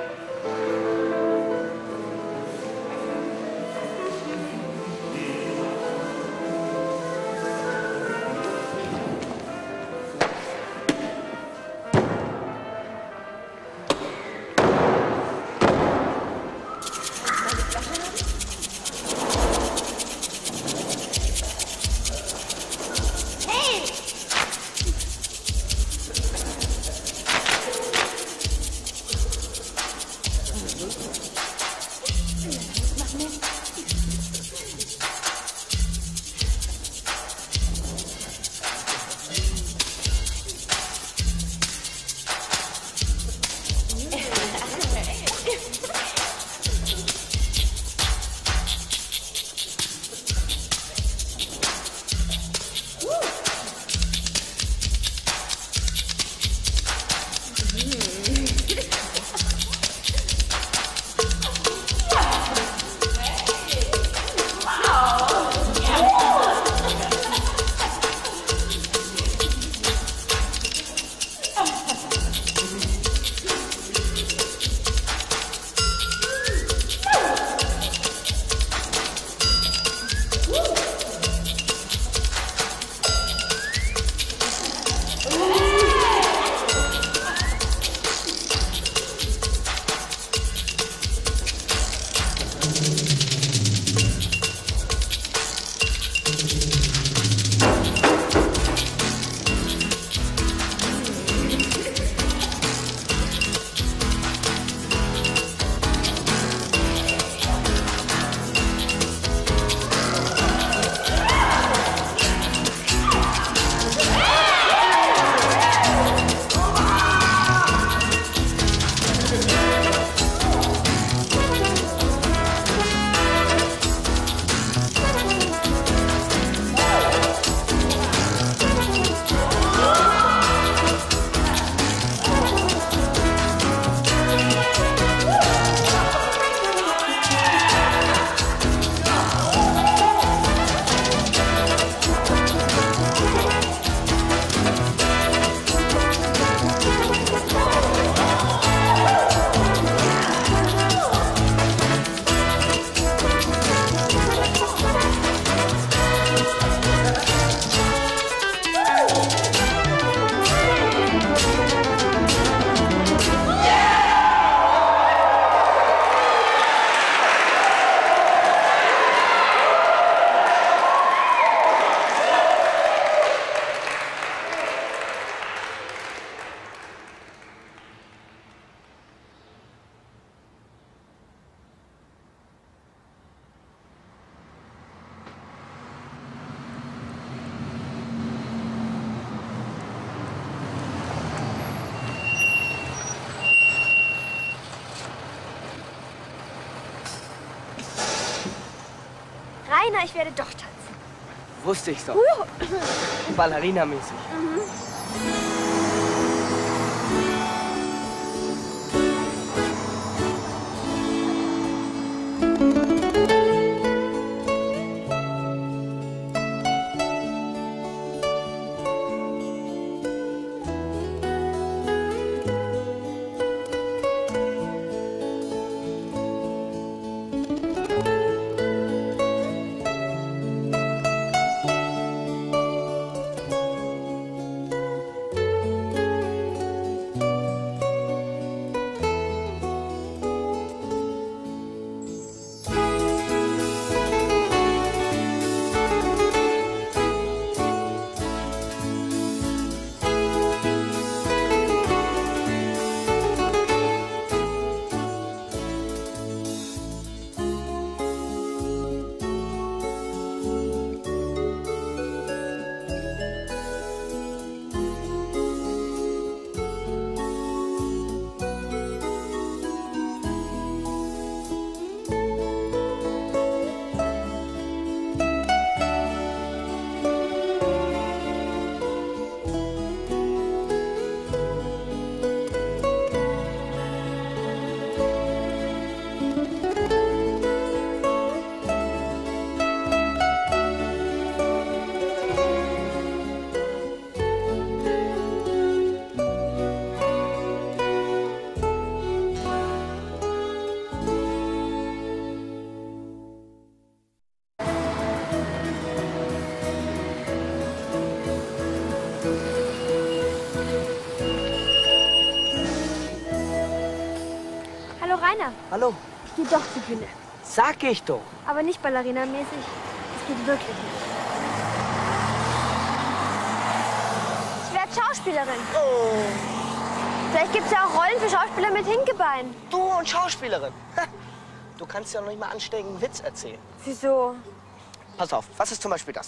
Rainer, ich werde doch tanzen. Wusste ich's doch. Uh. Ballerina-mäßig. Mhm. Rainer. Hallo. Ich gehe doch zur Bühne. Sag ich doch. Aber nicht Ballerina-mäßig. Das geht wirklich nicht. Ich werde Schauspielerin. Oh. Vielleicht gibt es ja auch Rollen für Schauspieler mit Hinkebein. Du und Schauspielerin. Du kannst ja noch nicht mal anständig einen Witz erzählen. Wieso? Pass auf, was ist zum Beispiel das?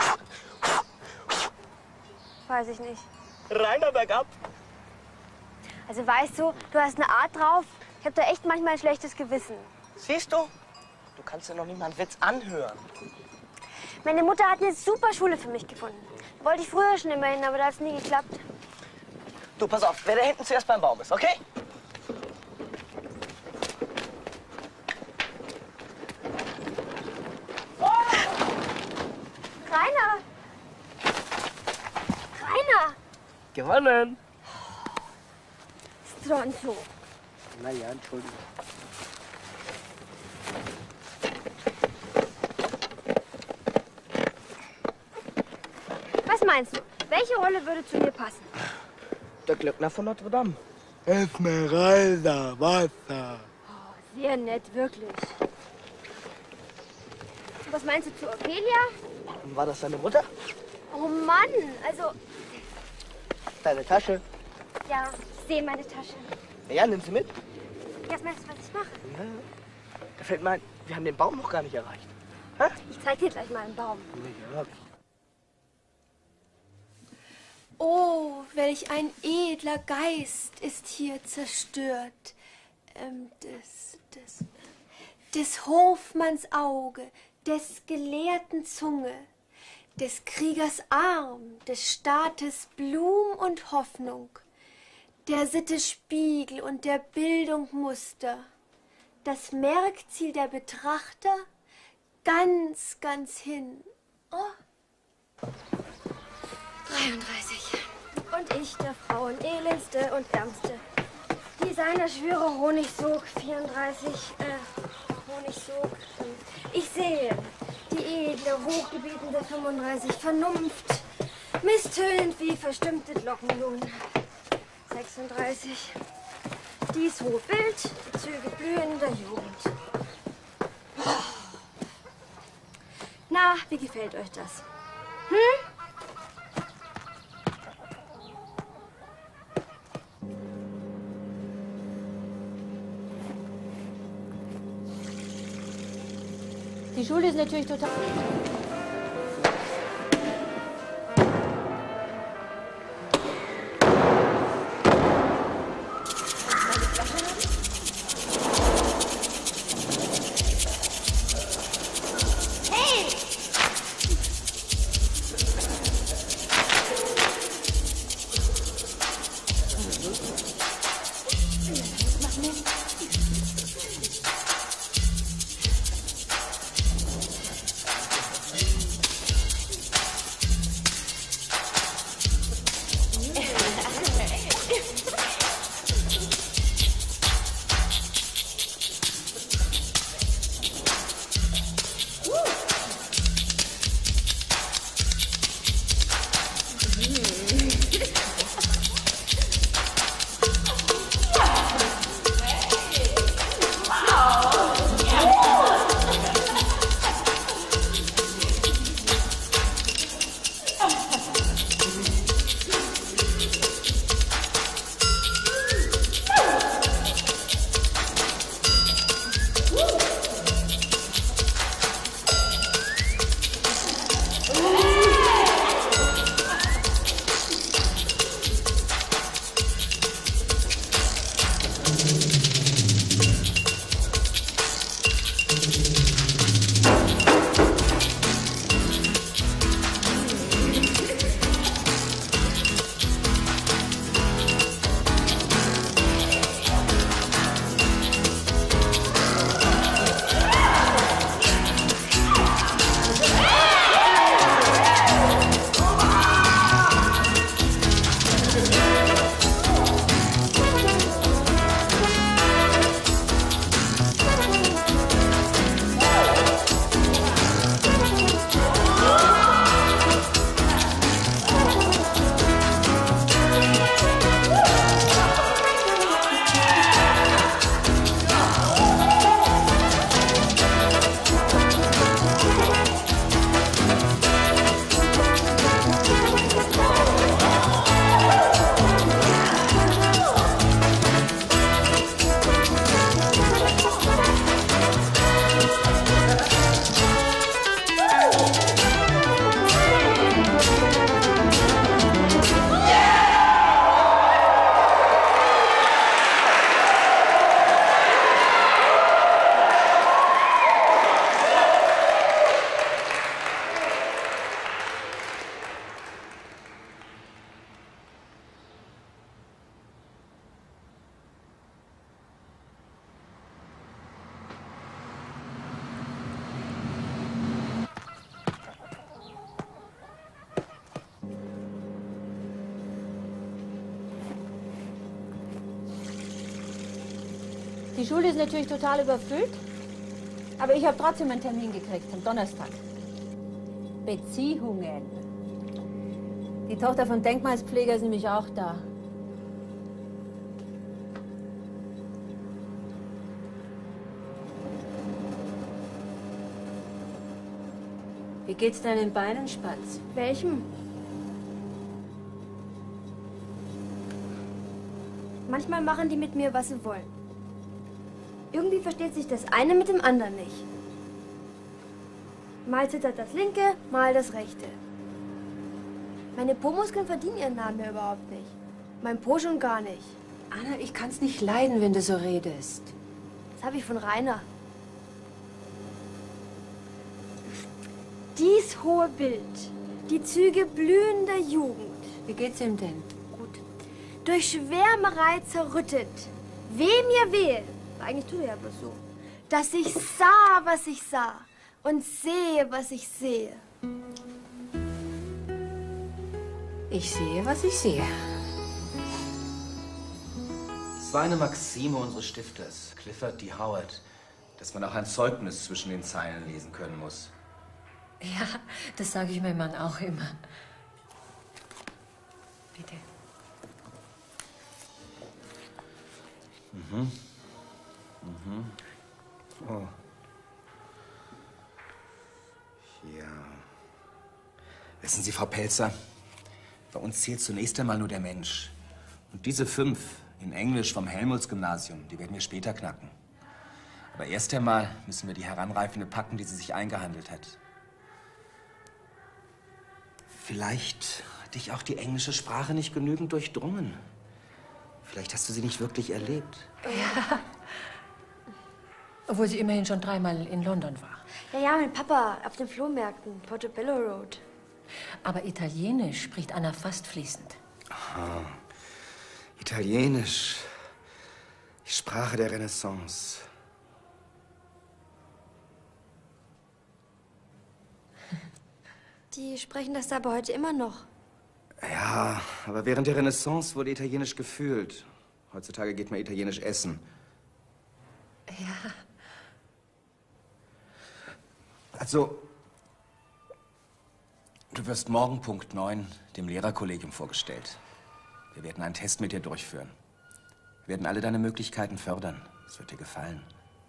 Weiß ich nicht. Rainer bergab. Also weißt du, du hast eine Art drauf. Ich habe da echt manchmal ein schlechtes Gewissen. Siehst du? Du kannst ja noch nicht mal einen Witz anhören. Meine Mutter hat eine super Schule für mich gefunden. Wollte ich früher schon immer hin, aber da hat es nie geklappt. Du, pass auf, wer da hinten zuerst beim Baum ist, okay? Rainer! Rainer! Gewonnen! Stronzo. Na ja, Entschuldigung. Was meinst du? Welche Rolle würde zu mir passen? Der Glöckner von Notre Dame. Esmeralda, Wasser. Oh, sehr nett, wirklich. Und was meinst du zu Ophelia? War das deine Mutter? Oh Mann, also, Deine Tasche. ja, ich sehe meine Tasche. Ja, nimm sie mit. Jetzt meinst du, was ich mache? Ja. Da fällt mir ein, wir haben den Baum noch gar nicht erreicht. Ich zeig dir gleich mal einen Baum. Ja. Oh, welch ein edler Geist ist hier zerstört. Ähm, des, des, des Hofmanns Auge, des Gelehrten Zunge, des Kriegers Arm, des Staates Blum und Hoffnung, der Sitte Spiegel und der Bildung Muster, das Merkziel der Betrachter ganz, ganz hin. Oh. dreiunddreißig. Und ich, der Frauenelendste und Ärmste. Designerschwüre Honigsog, vierunddreißig. Äh, Honigsog. Ich sehe die edle, hochgebietende fünfunddreißig. Vernunft, misstönend wie verstimmte Glocken nun. sechsunddreißig. Dies hohe Bild, die Züge blühender Jugend. Na, wie gefällt euch das? Hm? Die Schule ist natürlich total... Die Schule ist natürlich total überfüllt, aber ich habe trotzdem einen Termin gekriegt, am Donnerstag. Beziehungen. Die Tochter von Denkmalspfleger ist nämlich auch da. Wie geht's deinen Beinen, Spatz? Welchem? Manchmal machen die mit mir, was sie wollen. Irgendwie versteht sich das eine mit dem anderen nicht. Mal zittert das linke, mal das rechte. Meine Po-Muskeln verdienen ihren Namen ja überhaupt nicht. Mein Po schon gar nicht. Anna, ich kann's nicht leiden, wenn du so redest. Das habe ich von Rainer. Dies hohe Bild, die Züge blühender Jugend. Wie geht's ihm denn? Gut. Durch Schwärmerei zerrüttet. Weh mir wehe, eigentlich tut er ja bloß so, dass ich sah, was ich sah und sehe, was ich sehe. Ich sehe, was ich sehe. Es war eine Maxime unseres Stifters, Clifford D. Howard, dass man auch ein Zeugnis zwischen den Zeilen lesen können muss. Ja, das sage ich meinem Mann auch immer. Bitte. Mhm. Mhm. Oh. Ja. Wissen Sie, Frau Pelzer, bei uns zählt zunächst einmal nur der Mensch. Und diese fünf in Englisch vom Helmholtz-Gymnasium, die werden wir später knacken. Aber erst einmal müssen wir die Heranreifende packen, die sie sich eingehandelt hat. Vielleicht hat dich auch die englische Sprache nicht genügend durchdrungen. Vielleicht hast du sie nicht wirklich erlebt. Ja. Obwohl sie immerhin schon dreimal in London war. Ja, ja, mit Papa auf den Flohmärkten, Portobello Road. Aber Italienisch spricht Anna fast fließend. Aha. Italienisch. Die Sprache der Renaissance. Die sprechen das aber heute immer noch. Ja, aber während der Renaissance wurde Italienisch gefühlt. Heutzutage geht man Italienisch essen. Ja. Also, du wirst morgen Punkt neun dem Lehrerkollegium vorgestellt. Wir werden einen Test mit dir durchführen. Wir werden alle deine Möglichkeiten fördern. Es wird dir gefallen.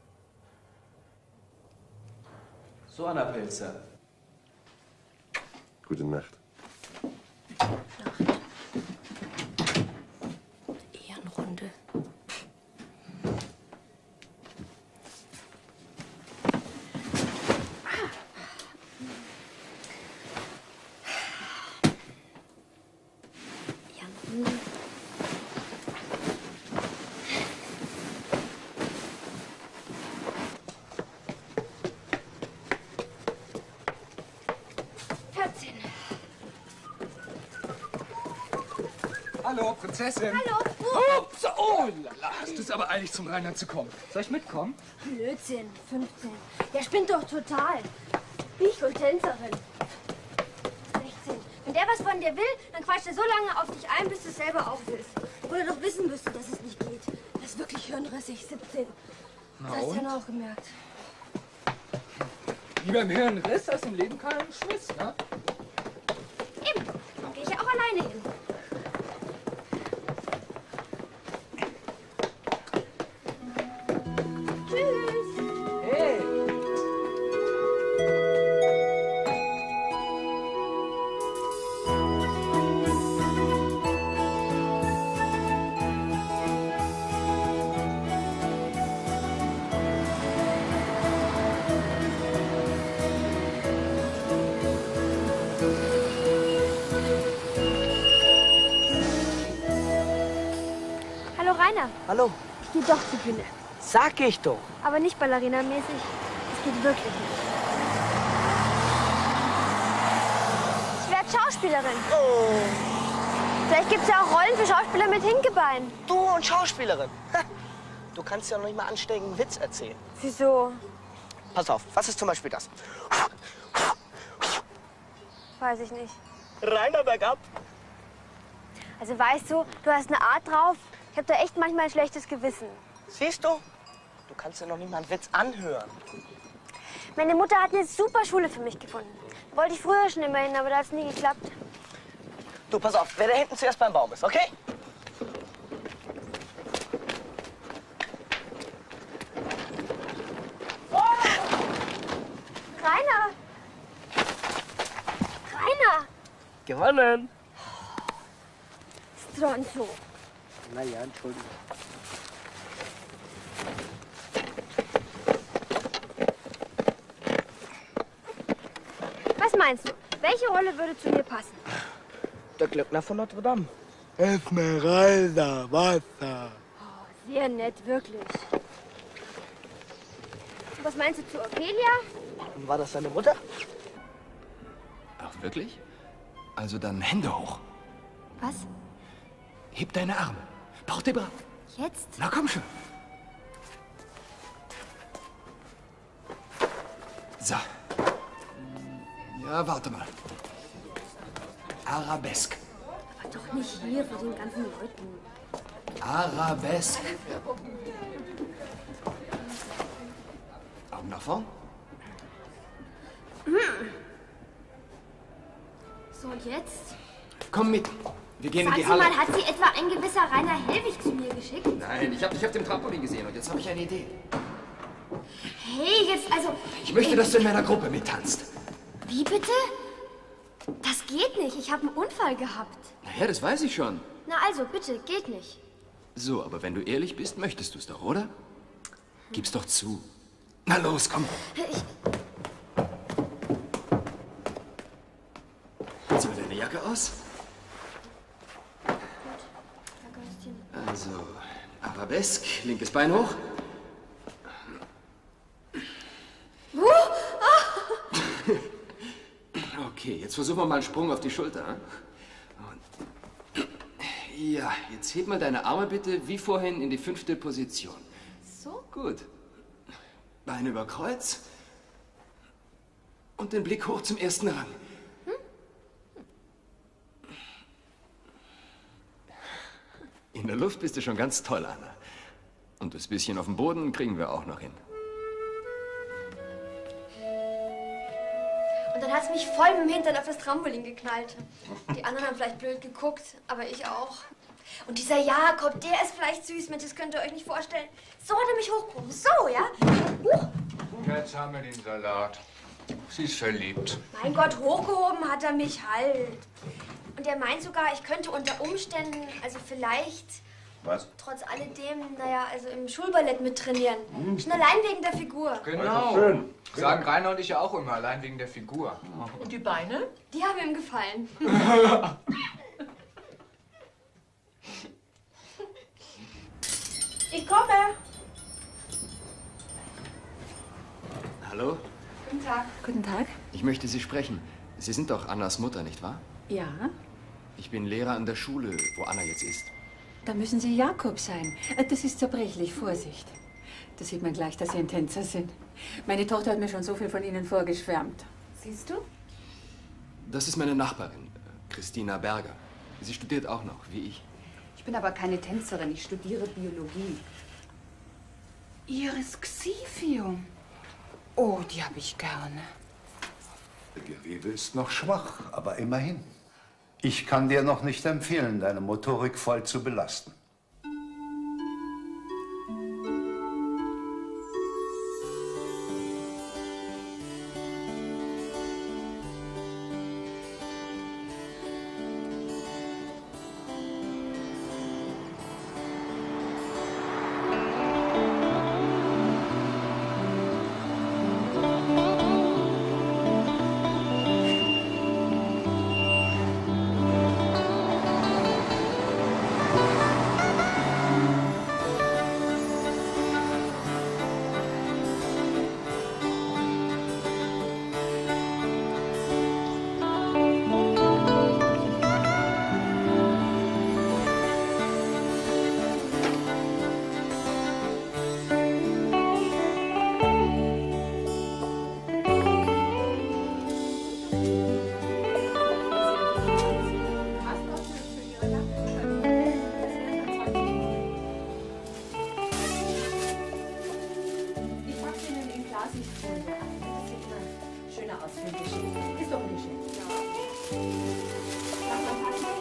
So, Anna Pelzer. Gute Nacht. Ehrenrunde. Ehrenrunde. Hallo, Prinzessin. Hallo. Ups, oh, lala. Hast du es aber eilig, zum Rheinland zu kommen? Soll ich mitkommen? Blödsinn, fünfzehn. Der spinnt doch total. Ich und Tänzerin. sechzehn. Wenn der was von dir will, dann quatscht er so lange auf dich ein, bis du es selber auch willst. Wo er doch wissen müsste, dass es nicht geht. Das ist wirklich hirnrissig, siebzehn. Na Das hast du und? ja noch auch gemerkt. Lieber im Hirnriss als im Leben keinen Schmiss, ne? Eben. Dann gehe ich ja auch alleine hin. Tschüss. Hey. Hallo Rainer. Hallo. Ich gehe doch zur Bühne. Sag ich doch. Aber nicht Ballerina-mäßig. Es geht wirklich nicht. Ich werde Schauspielerin. Oh. Vielleicht gibt es ja auch Rollen für Schauspieler mit Hinkebein. Du und Schauspielerin. Ha. Du kannst ja noch nicht mal anständig einen Witz erzählen. Wieso? Pass auf, was ist zum Beispiel das? Weiß ich nicht. Rainer bergab. Also weißt du, du hast eine Art drauf. Ich habe da echt manchmal ein schlechtes Gewissen. Siehst du? Du kannst dir noch nicht mal einen Witz anhören. Meine Mutter hat eine super Schule für mich gefunden. Wollte ich früher schon immer hin, aber da hat es nie geklappt. Du, pass auf, wer da hinten zuerst beim Baum ist, okay? Rainer! Rainer! Gewonnen! Stronzo. Na ja, Entschuldigung. Was meinst du? Welche Rolle würde zu mir passen? Der Glöckner von Notre Dame. Esmeralda, Wasser. Sehr nett, wirklich. Und was meinst du zu Ophelia? War das deine Mutter? Ach, wirklich? Also dann Hände hoch. Was? Heb deine Arme. Porte bras. Jetzt? Na komm schon. So. Ja, warte mal. Arabesque. Aber doch nicht hier vor den ganzen Leuten. Arabesque. Augen nach vorn. So, und jetzt? Komm mit. Wir gehen Sag in die sie Halle. mal, hat sie etwa ein gewisser Rainer Hellwig zu mir geschickt? Nein, ich habe dich auf dem Trampolin gesehen und jetzt habe ich eine Idee. Hey, jetzt also... Ich möchte, dass du in meiner Gruppe mittanzt. Wie bitte? Das geht nicht. Ich habe einen Unfall gehabt. Naja, das weiß ich schon. Na also, bitte, geht nicht. So, aber wenn du ehrlich bist, möchtest du es doch, oder? Gib's doch zu. Na los, komm. Ich... Zieh mal deine Jacke aus. Also, Arabesque, linkes Bein hoch. Okay, jetzt versuchen wir mal einen Sprung auf die Schulter. Und ja, jetzt heb mal deine Arme bitte wie vorhin in die fünfte Position. So? Gut. Beine über Kreuz. Und den Blick hoch zum ersten Rang. In der Luft bist du schon ganz toll, Anna. Und das bisschen auf dem Boden kriegen wir auch noch hin. Und dann hat es mich voll mit dem Hintern auf das Trampolin geknallt. Die anderen haben vielleicht blöd geguckt, aber ich auch. Und dieser Jakob, der ist vielleicht süß, Mensch, das könnt ihr euch nicht vorstellen. So hat er mich hochgehoben. So, ja? Huch. Jetzt haben wir den Salat. Sie ist verliebt. Mein Gott, hochgehoben hat er mich halt. Und er meint sogar, ich könnte unter Umständen, also vielleicht, Was? trotz alledem, naja, also im Schulballett mittrainieren. Hm. Schon allein wegen der Figur. Genau. Schön. Sagen Rainer und ich ja auch immer, allein wegen der Figur. Und die Beine? Die haben ihm gefallen. Ich komme. Hallo? Guten Tag. Guten Tag. Ich möchte Sie sprechen. Sie sind doch Annas Mutter, nicht wahr? Ja, Ich bin Lehrer an der Schule, wo Anna jetzt ist. da müssen Sie Jakob sein. Äh, Das ist zerbrechlich, Vorsicht. Da sieht man gleich, dass Sie ein Tänzer sind. Meine Tochter hat mir schon so viel von Ihnen vorgeschwärmt. Siehst du? Das ist meine Nachbarin, äh, Christina Berger. Sie studiert auch noch, wie ich. Ich bin aber keine Tänzerin, ich studiere Biologie. Iris Xifium. Oh, die habe ich gerne. Das Gewebe ist noch schwach, aber immerhin. Ich kann dir noch nicht empfehlen, deine Motorik voll zu belasten.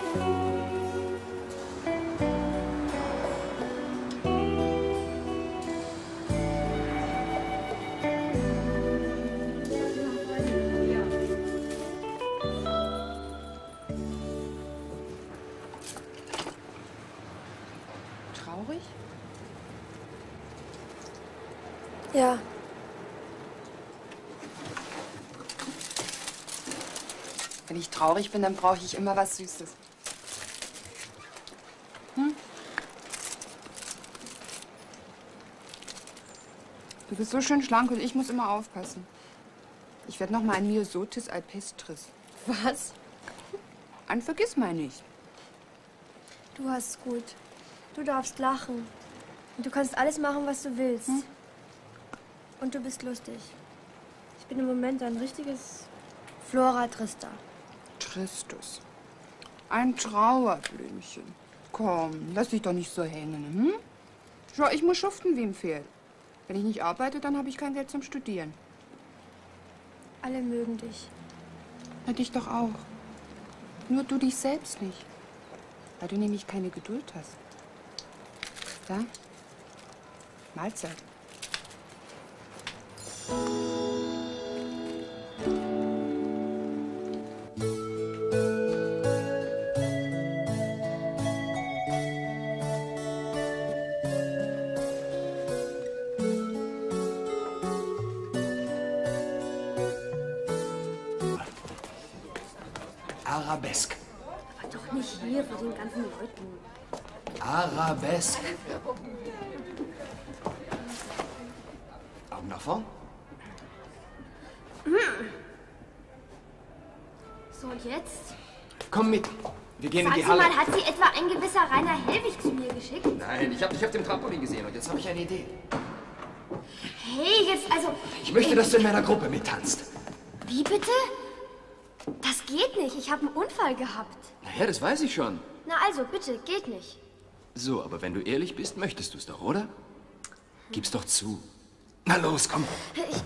Traurig? Ja. Wenn ich traurig bin, dann brauche ich immer was Süßes. Hm? Du bist so schön schlank und ich muss immer aufpassen. Ich werde noch mal ein Myosotis alpestris. Was? Ein Vergissmeinnicht. Du hast es gut. Du darfst lachen. Und du kannst alles machen, was du willst. Hm? Und du bist lustig. Ich bin im Moment ein richtiges Flora Trista. Tristus. Ein Trauerblümchen. Komm, lass dich doch nicht so hängen, hm? Schau, ich muss schuften wie ein Pferd. Wenn ich nicht arbeite, dann habe ich kein Geld zum Studieren. Alle mögen dich. Na, dich doch auch. Nur du dich selbst nicht. Weil du nämlich keine Geduld hast. Da? Mahlzeit. Arabesk. Aber doch nicht hier vor den ganzen Leuten. Arabesk. Augen nach vorn. So, und jetzt? Komm mit. Wir gehen Sag in die Sie Halle. mal, hat Sie etwa ein gewisser Rainer Helwig zu mir geschickt? Nein, ich habe dich auf dem Trampolin gesehen und jetzt habe ich eine Idee. Hey, jetzt also... Ich möchte, Ey, dass du in meiner Gruppe mittanzt. Wie bitte? Das geht nicht. Ich habe einen Unfall gehabt. Naja, das weiß ich schon. Na also, bitte, geht nicht. So, aber wenn du ehrlich bist, möchtest du es doch, oder? Gib's doch zu. Na los, komm. Ich...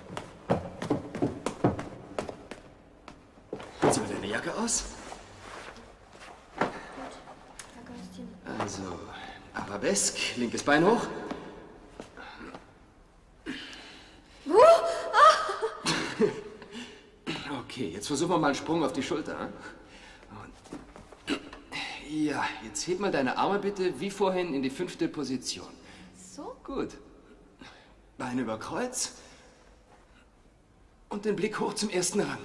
Zieh mal deine Jacke aus. Also, Arabesk, linkes Bein hoch. Uh, ah. Okay, jetzt versuchen wir mal einen Sprung auf die Schulter. Und ja, jetzt heb mal deine Arme bitte wie vorhin in die fünfte Position. So? Gut. Beine über Kreuz. Und den Blick hoch zum ersten Rang.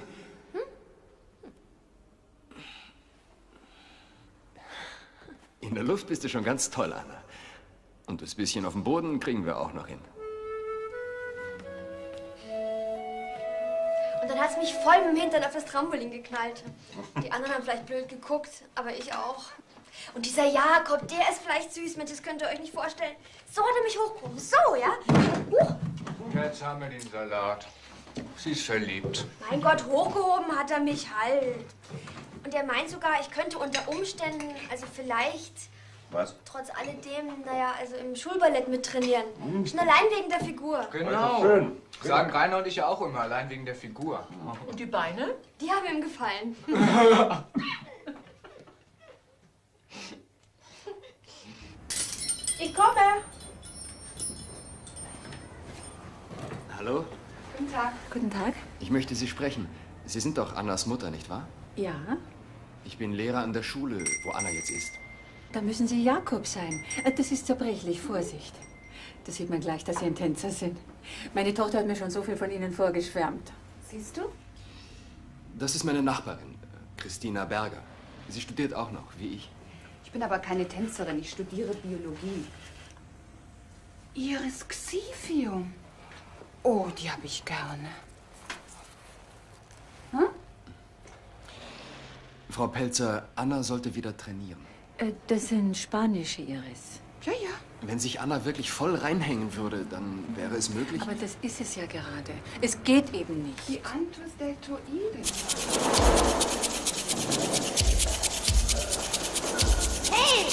In der Luft bist du schon ganz toll, Anna. Und das bisschen auf dem Boden kriegen wir auch noch hin. Und dann hat es mich voll mit dem Hintern auf das Trampolin geknallt. Die anderen haben vielleicht blöd geguckt, aber ich auch. Und dieser Jakob, der ist vielleicht süß, Mensch, das könnt ihr euch nicht vorstellen. So hat er mich hochgehoben. So, ja? Huch. Jetzt haben wir den Salat. Sie ist verliebt. Mein Gott, hochgehoben hat er mich halt. Und er meint sogar, ich könnte unter Umständen, also vielleicht, Was? trotz alledem, naja, also im Schulballett mittrainieren. Hm. Schon allein wegen der Figur. Genau. Schön. Sagen Rainer und ich ja auch immer, allein wegen der Figur. Und die Beine? Die haben ihm gefallen. Ich komme. Hallo? Guten Tag. Guten Tag. Ich möchte Sie sprechen. Sie sind doch Annas Mutter, nicht wahr? Ja, Ich bin Lehrer an der Schule, wo Anna jetzt ist. da müssen Sie Jakob sein. Äh, Das ist zerbrechlich. Vorsicht. Da sieht man gleich, dass Sie ein Tänzer sind. Meine Tochter hat mir schon so viel von Ihnen vorgeschwärmt. Siehst du? Das ist meine Nachbarin, äh, Christina Berger. Sie studiert auch noch, wie ich. Ich bin aber keine Tänzerin, ich studiere Biologie. Iris Xifium. Oh, die habe ich gerne. Hm? Frau Pelzer, Anna sollte wieder trainieren. Äh, Das sind spanische Iris. Ja, ja. Wenn sich Anna wirklich voll reinhängen würde, dann wäre es möglich. Aber das ist es ja gerade. Es geht eben nicht. Die Anthus deltoides. Hey!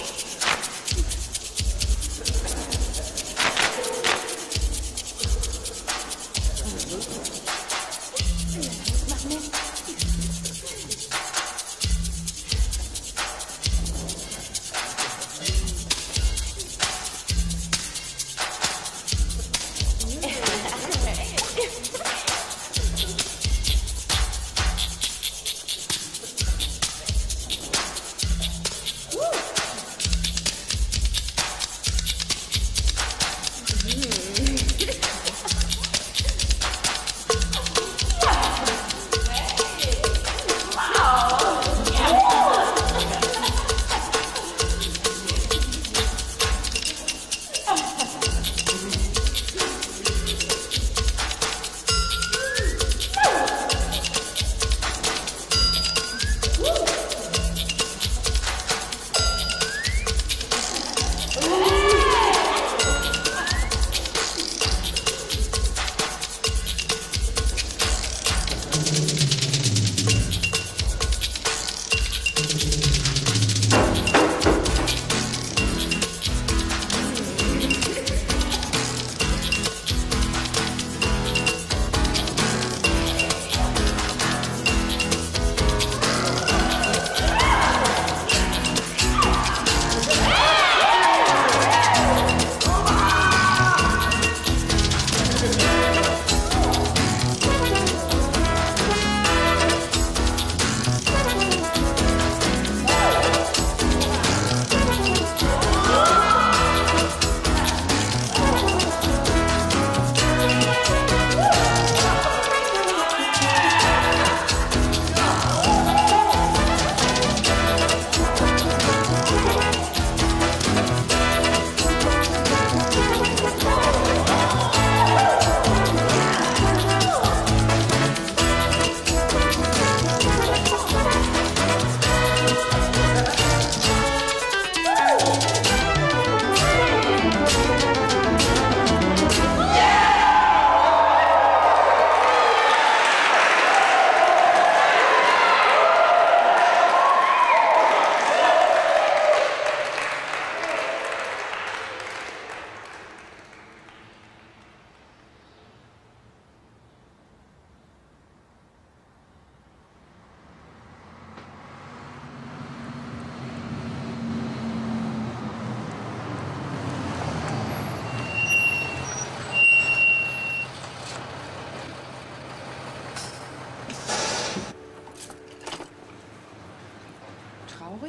traurig?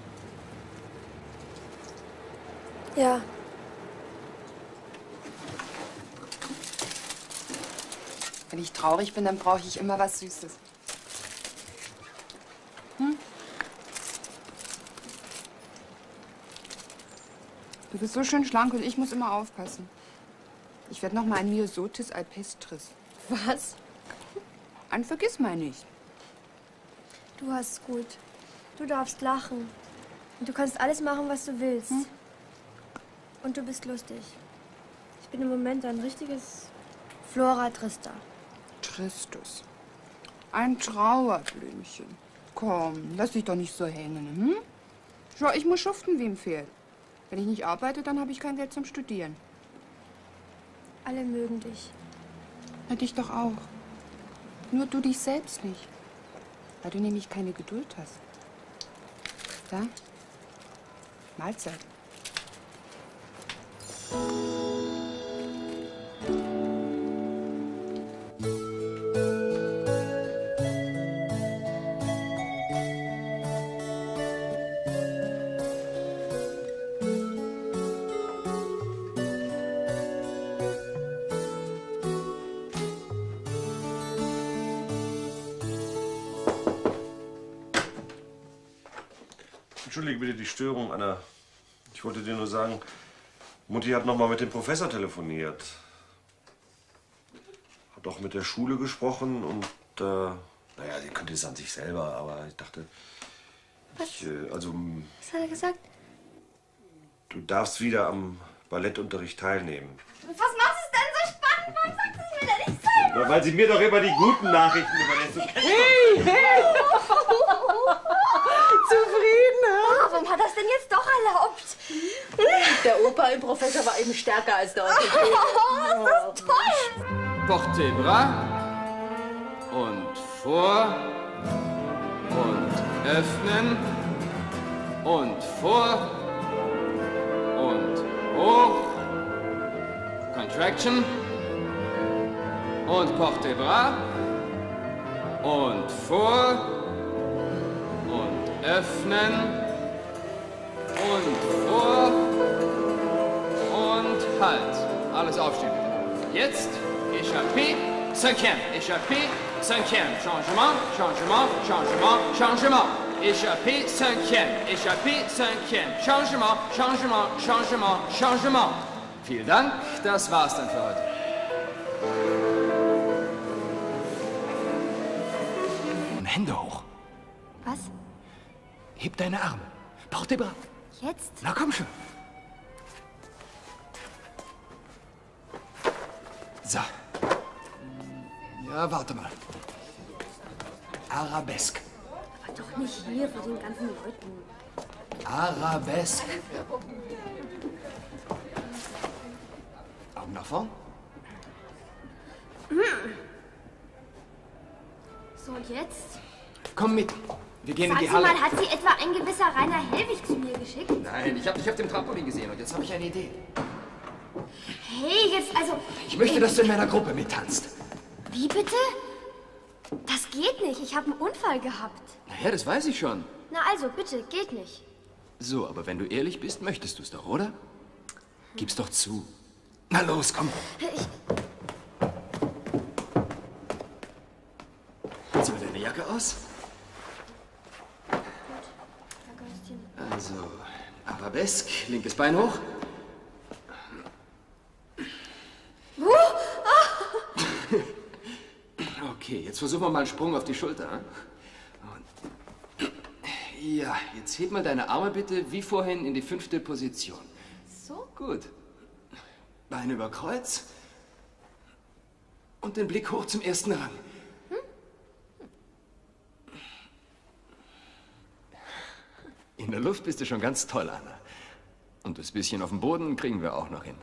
Ja. Wenn ich traurig bin, dann brauche ich immer was Süßes. Hm? Du bist so schön schlank und ich muss immer aufpassen. Ich werde noch mal ein Myosotis alpestris. Was? Ein Vergissmeinnicht. Du hast es gut. Du darfst lachen. Und du kannst alles machen, was du willst. Hm? Und du bist lustig. Ich bin im Moment ein richtiges Flora Trista. Tristus. Ein Trauerblümchen. Komm, lass dich doch nicht so hängen, hm? Schau, ich muss schuften wie ein Pferd. Wenn ich nicht arbeite, dann habe ich kein Geld zum Studieren. Alle mögen dich. Na, dich doch auch. Nur du dich selbst nicht. Weil du nämlich keine Geduld hast. Da? Mahlzeit. Entschuldige bitte die Störung, Anna. Ich wollte dir nur sagen, Mutti hat noch mal mit dem Professor telefoniert. Hat auch mit der Schule gesprochen und, äh, naja, sie könnte es an sich selber, aber ich dachte, ich, äh, also, Was hat er gesagt? du darfst wieder am Ballettunterricht teilnehmen. Was macht es denn so spannend? Warum sagt es mir denn nicht selber? Na, weil sie mir doch immer die guten Nachrichten überlässt. Hey, hey! Zufrieden, oh, warum hat das denn jetzt doch erlaubt? Der Opa im Professor war eben stärker als der Orthopäde. Oh, das ist toll! Portez bras und vor und öffnen und vor und hoch. Contraction und portez bras und vor und öffnen und vor und halt. Alles aufstehen bitte. Jetzt échappé, cinquième, échappé, cinquième, changement, changement, changement, changement. Échappé, cinquième, échappé, cinquième, changement, changement, changement, changement. Vielen Dank, das war's dann für heute. Und Hände hoch. Was? Heb deine Arme. Portez bras. Jetzt? Na komm schon. So. Ja, warte mal. Arabesque. Aber doch nicht hier vor den ganzen Leuten. Arabesque. Augen nach vorn. Hm. So, und jetzt? Komm mit. Wir gehen Sag in die sie Halle. mal, hat sie etwa ein gewisser Rainer Hellwig zu mir geschickt? Nein, ich habe dich auf dem Trampolin gesehen und jetzt habe ich eine Idee. Hey, jetzt also... Ich möchte, Ey, dass du in meiner Gruppe mittanzt. Wie bitte? Das geht nicht. Ich habe einen Unfall gehabt. Naja, das weiß ich schon. Na also, bitte, geht nicht. So, aber wenn du ehrlich bist, möchtest du es doch, oder? Gib's doch zu. Na los, komm. Ich... Zieh mal deine Jacke aus. Also, Arabesque, linkes Bein hoch. Okay, jetzt versuchen wir mal einen Sprung auf die Schulter. Und ja, jetzt heb mal deine Arme bitte wie vorhin in die fünfte Position. So? Gut. Beine über Kreuz. Und den Blick hoch zum ersten Rang. In der Luft bist du schon ganz toll, Anna. Und das bisschen auf dem Boden kriegen wir auch noch hin.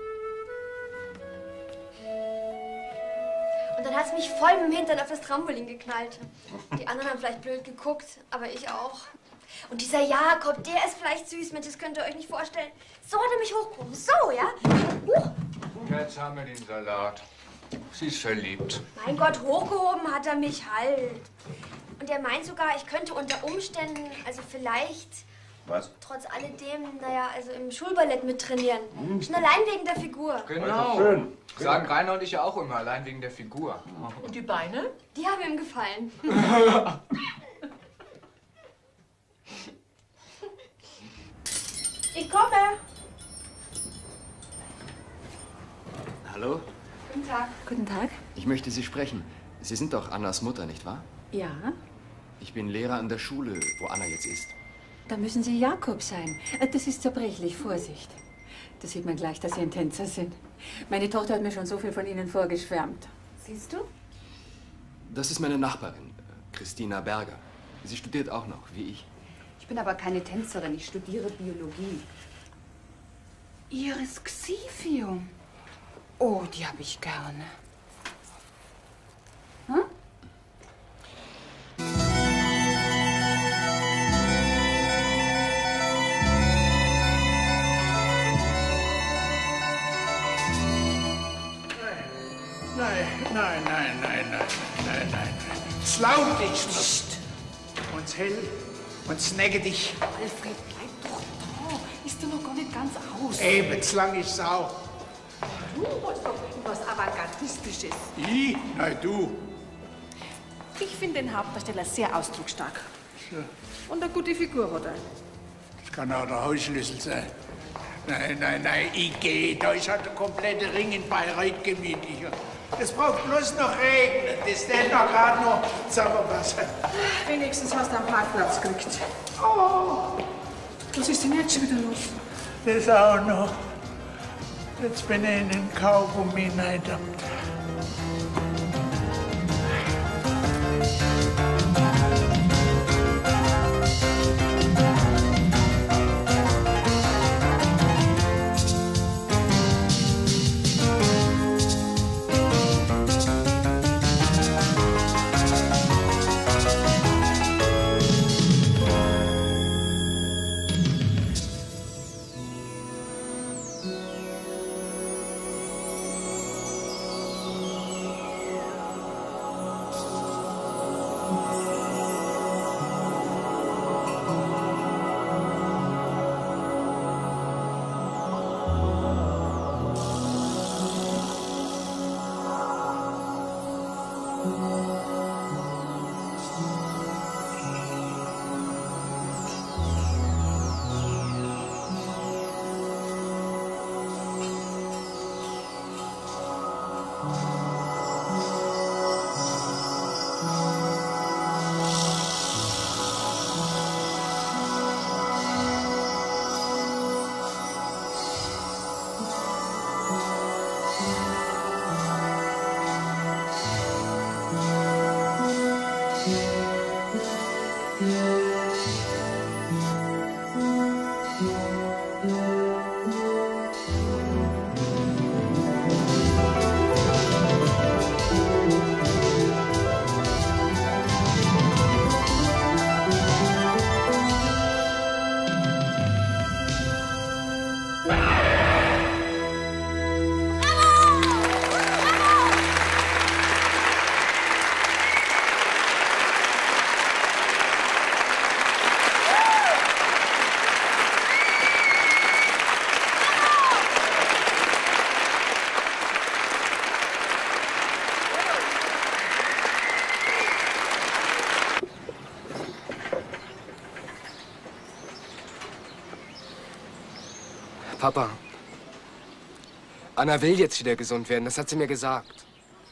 Und dann hat es mich voll mit dem Hintern auf das Trampolin geknallt. Die anderen haben vielleicht blöd geguckt, aber ich auch. Und dieser Jakob, der ist vielleicht süß, Mensch, das könnt ihr euch nicht vorstellen. So hat er mich hochgehoben. So, ja? Huch. Jetzt haben wir den Salat. Sie ist verliebt. Mein Gott, hochgehoben hat er mich halt. Und er meint sogar, ich könnte unter Umständen, also vielleicht, Was? trotz alledem, naja, also im Schulballett mittrainieren. Hm. Schon allein wegen der Figur. Genau. Schön. Sagen Rainer und ich ja auch immer, allein wegen der Figur. Und die Beine? Die haben ihm gefallen. Ich komme. Hallo? Guten Tag. Guten Tag. Ich möchte Sie sprechen. Sie sind doch Annas Mutter, nicht wahr? Ja, Ich bin Lehrer an der Schule, wo Anna jetzt ist. da müssen Sie Jakob sein. Äh, Das ist zerbrechlich, Vorsicht. Da sieht man gleich, dass Sie ein Tänzer sind. Meine Tochter hat mir schon so viel von Ihnen vorgeschwärmt. Siehst du? Das ist meine Nachbarin, äh, Christina Berger. Sie studiert auch noch, wie ich. Ich bin aber keine Tänzerin, ich studiere Biologie. Iris Xifium. Oh, die habe ich gerne. Hm? Nein, nein, nein, nein, nein, nein, nein. Es laut ist nicht. Uns hell, uns necke dich. Alfred, bleib doch da. Ist du noch gar nicht ganz aus. Eben, zu lang ist es auch. Du wolltest doch was Avantgardistisches. Ich? Nein, du. Ich finde den Hauptdarsteller sehr ausdrucksstark. So. Und eine gute Figur hat er. Das kann auch der Hausschlüssel sein. Nein, nein, nein, ich gehe. Da ist halt der komplette Ring in Bayreuth gemütlicher. Es braucht bloß noch regnen. Das wird noch gerade noch zusammenpassen. Wenigstens hast du einen Parkplatz gekriegt. Oh, was ist denn jetzt schon wieder los? Das auch noch. Jetzt bin ich in den Kaugummi hineindammt. Papa, Anna will jetzt wieder gesund werden, das hat sie mir gesagt.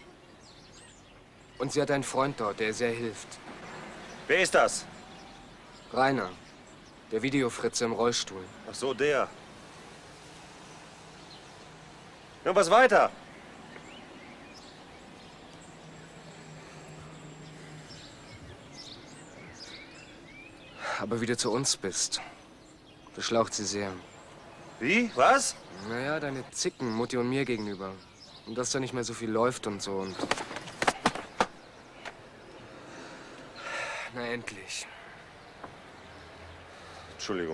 Und sie hat einen Freund dort, der ihr sehr hilft. Wer ist das? Rainer, der Videofritze im Rollstuhl. Ach so, der. Ja, was weiter? Aber wie du zu uns bist, beschlaucht sie sehr. Wie? Was? Naja, deine Zicken, Mutti und mir gegenüber. Und dass da nicht mehr so viel läuft und so und... Na, endlich. Entschuldigung.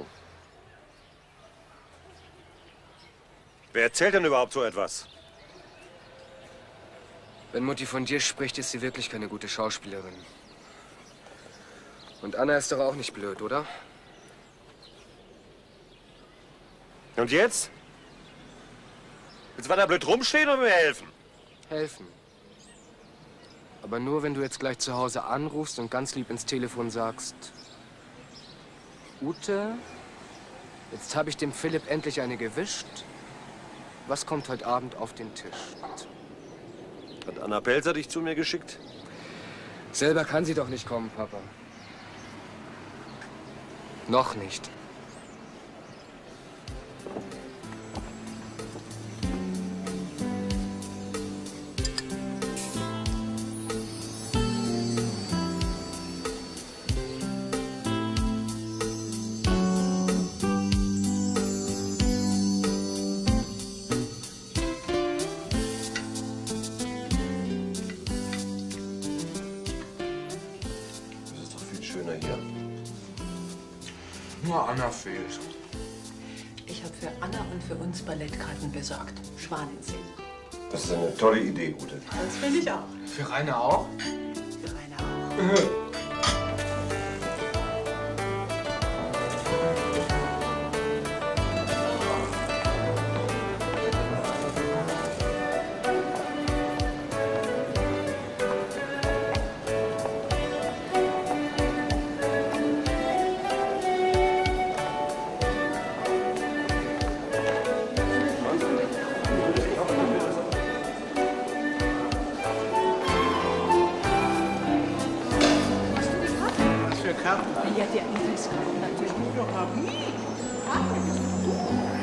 Wer erzählt denn überhaupt so etwas? Wenn Mutti von dir spricht, ist sie wirklich keine gute Schauspielerin. Und Anna ist doch auch nicht blöd, oder? Und jetzt? Willst du weiter blöd rumstehen oder mir helfen? Helfen. Aber nur, wenn du jetzt gleich zu Hause anrufst und ganz lieb ins Telefon sagst: Ute, jetzt habe ich dem Philipp endlich eine gewischt. Was kommt heute Abend auf den Tisch? Hat Anna Pelzer dich zu mir geschickt? Selber kann sie doch nicht kommen, Papa. Noch nicht. Nur Anna fehlt. Ich habe für Anna und für uns Ballettkarten besorgt. Schwanensee. Das ist eine tolle Idee, Ute. Das finde ich auch. Für Rainer auch? Für Rainer auch. Was für Karten? Ja, die Engelskarten natürlich. Ich noch mal nie.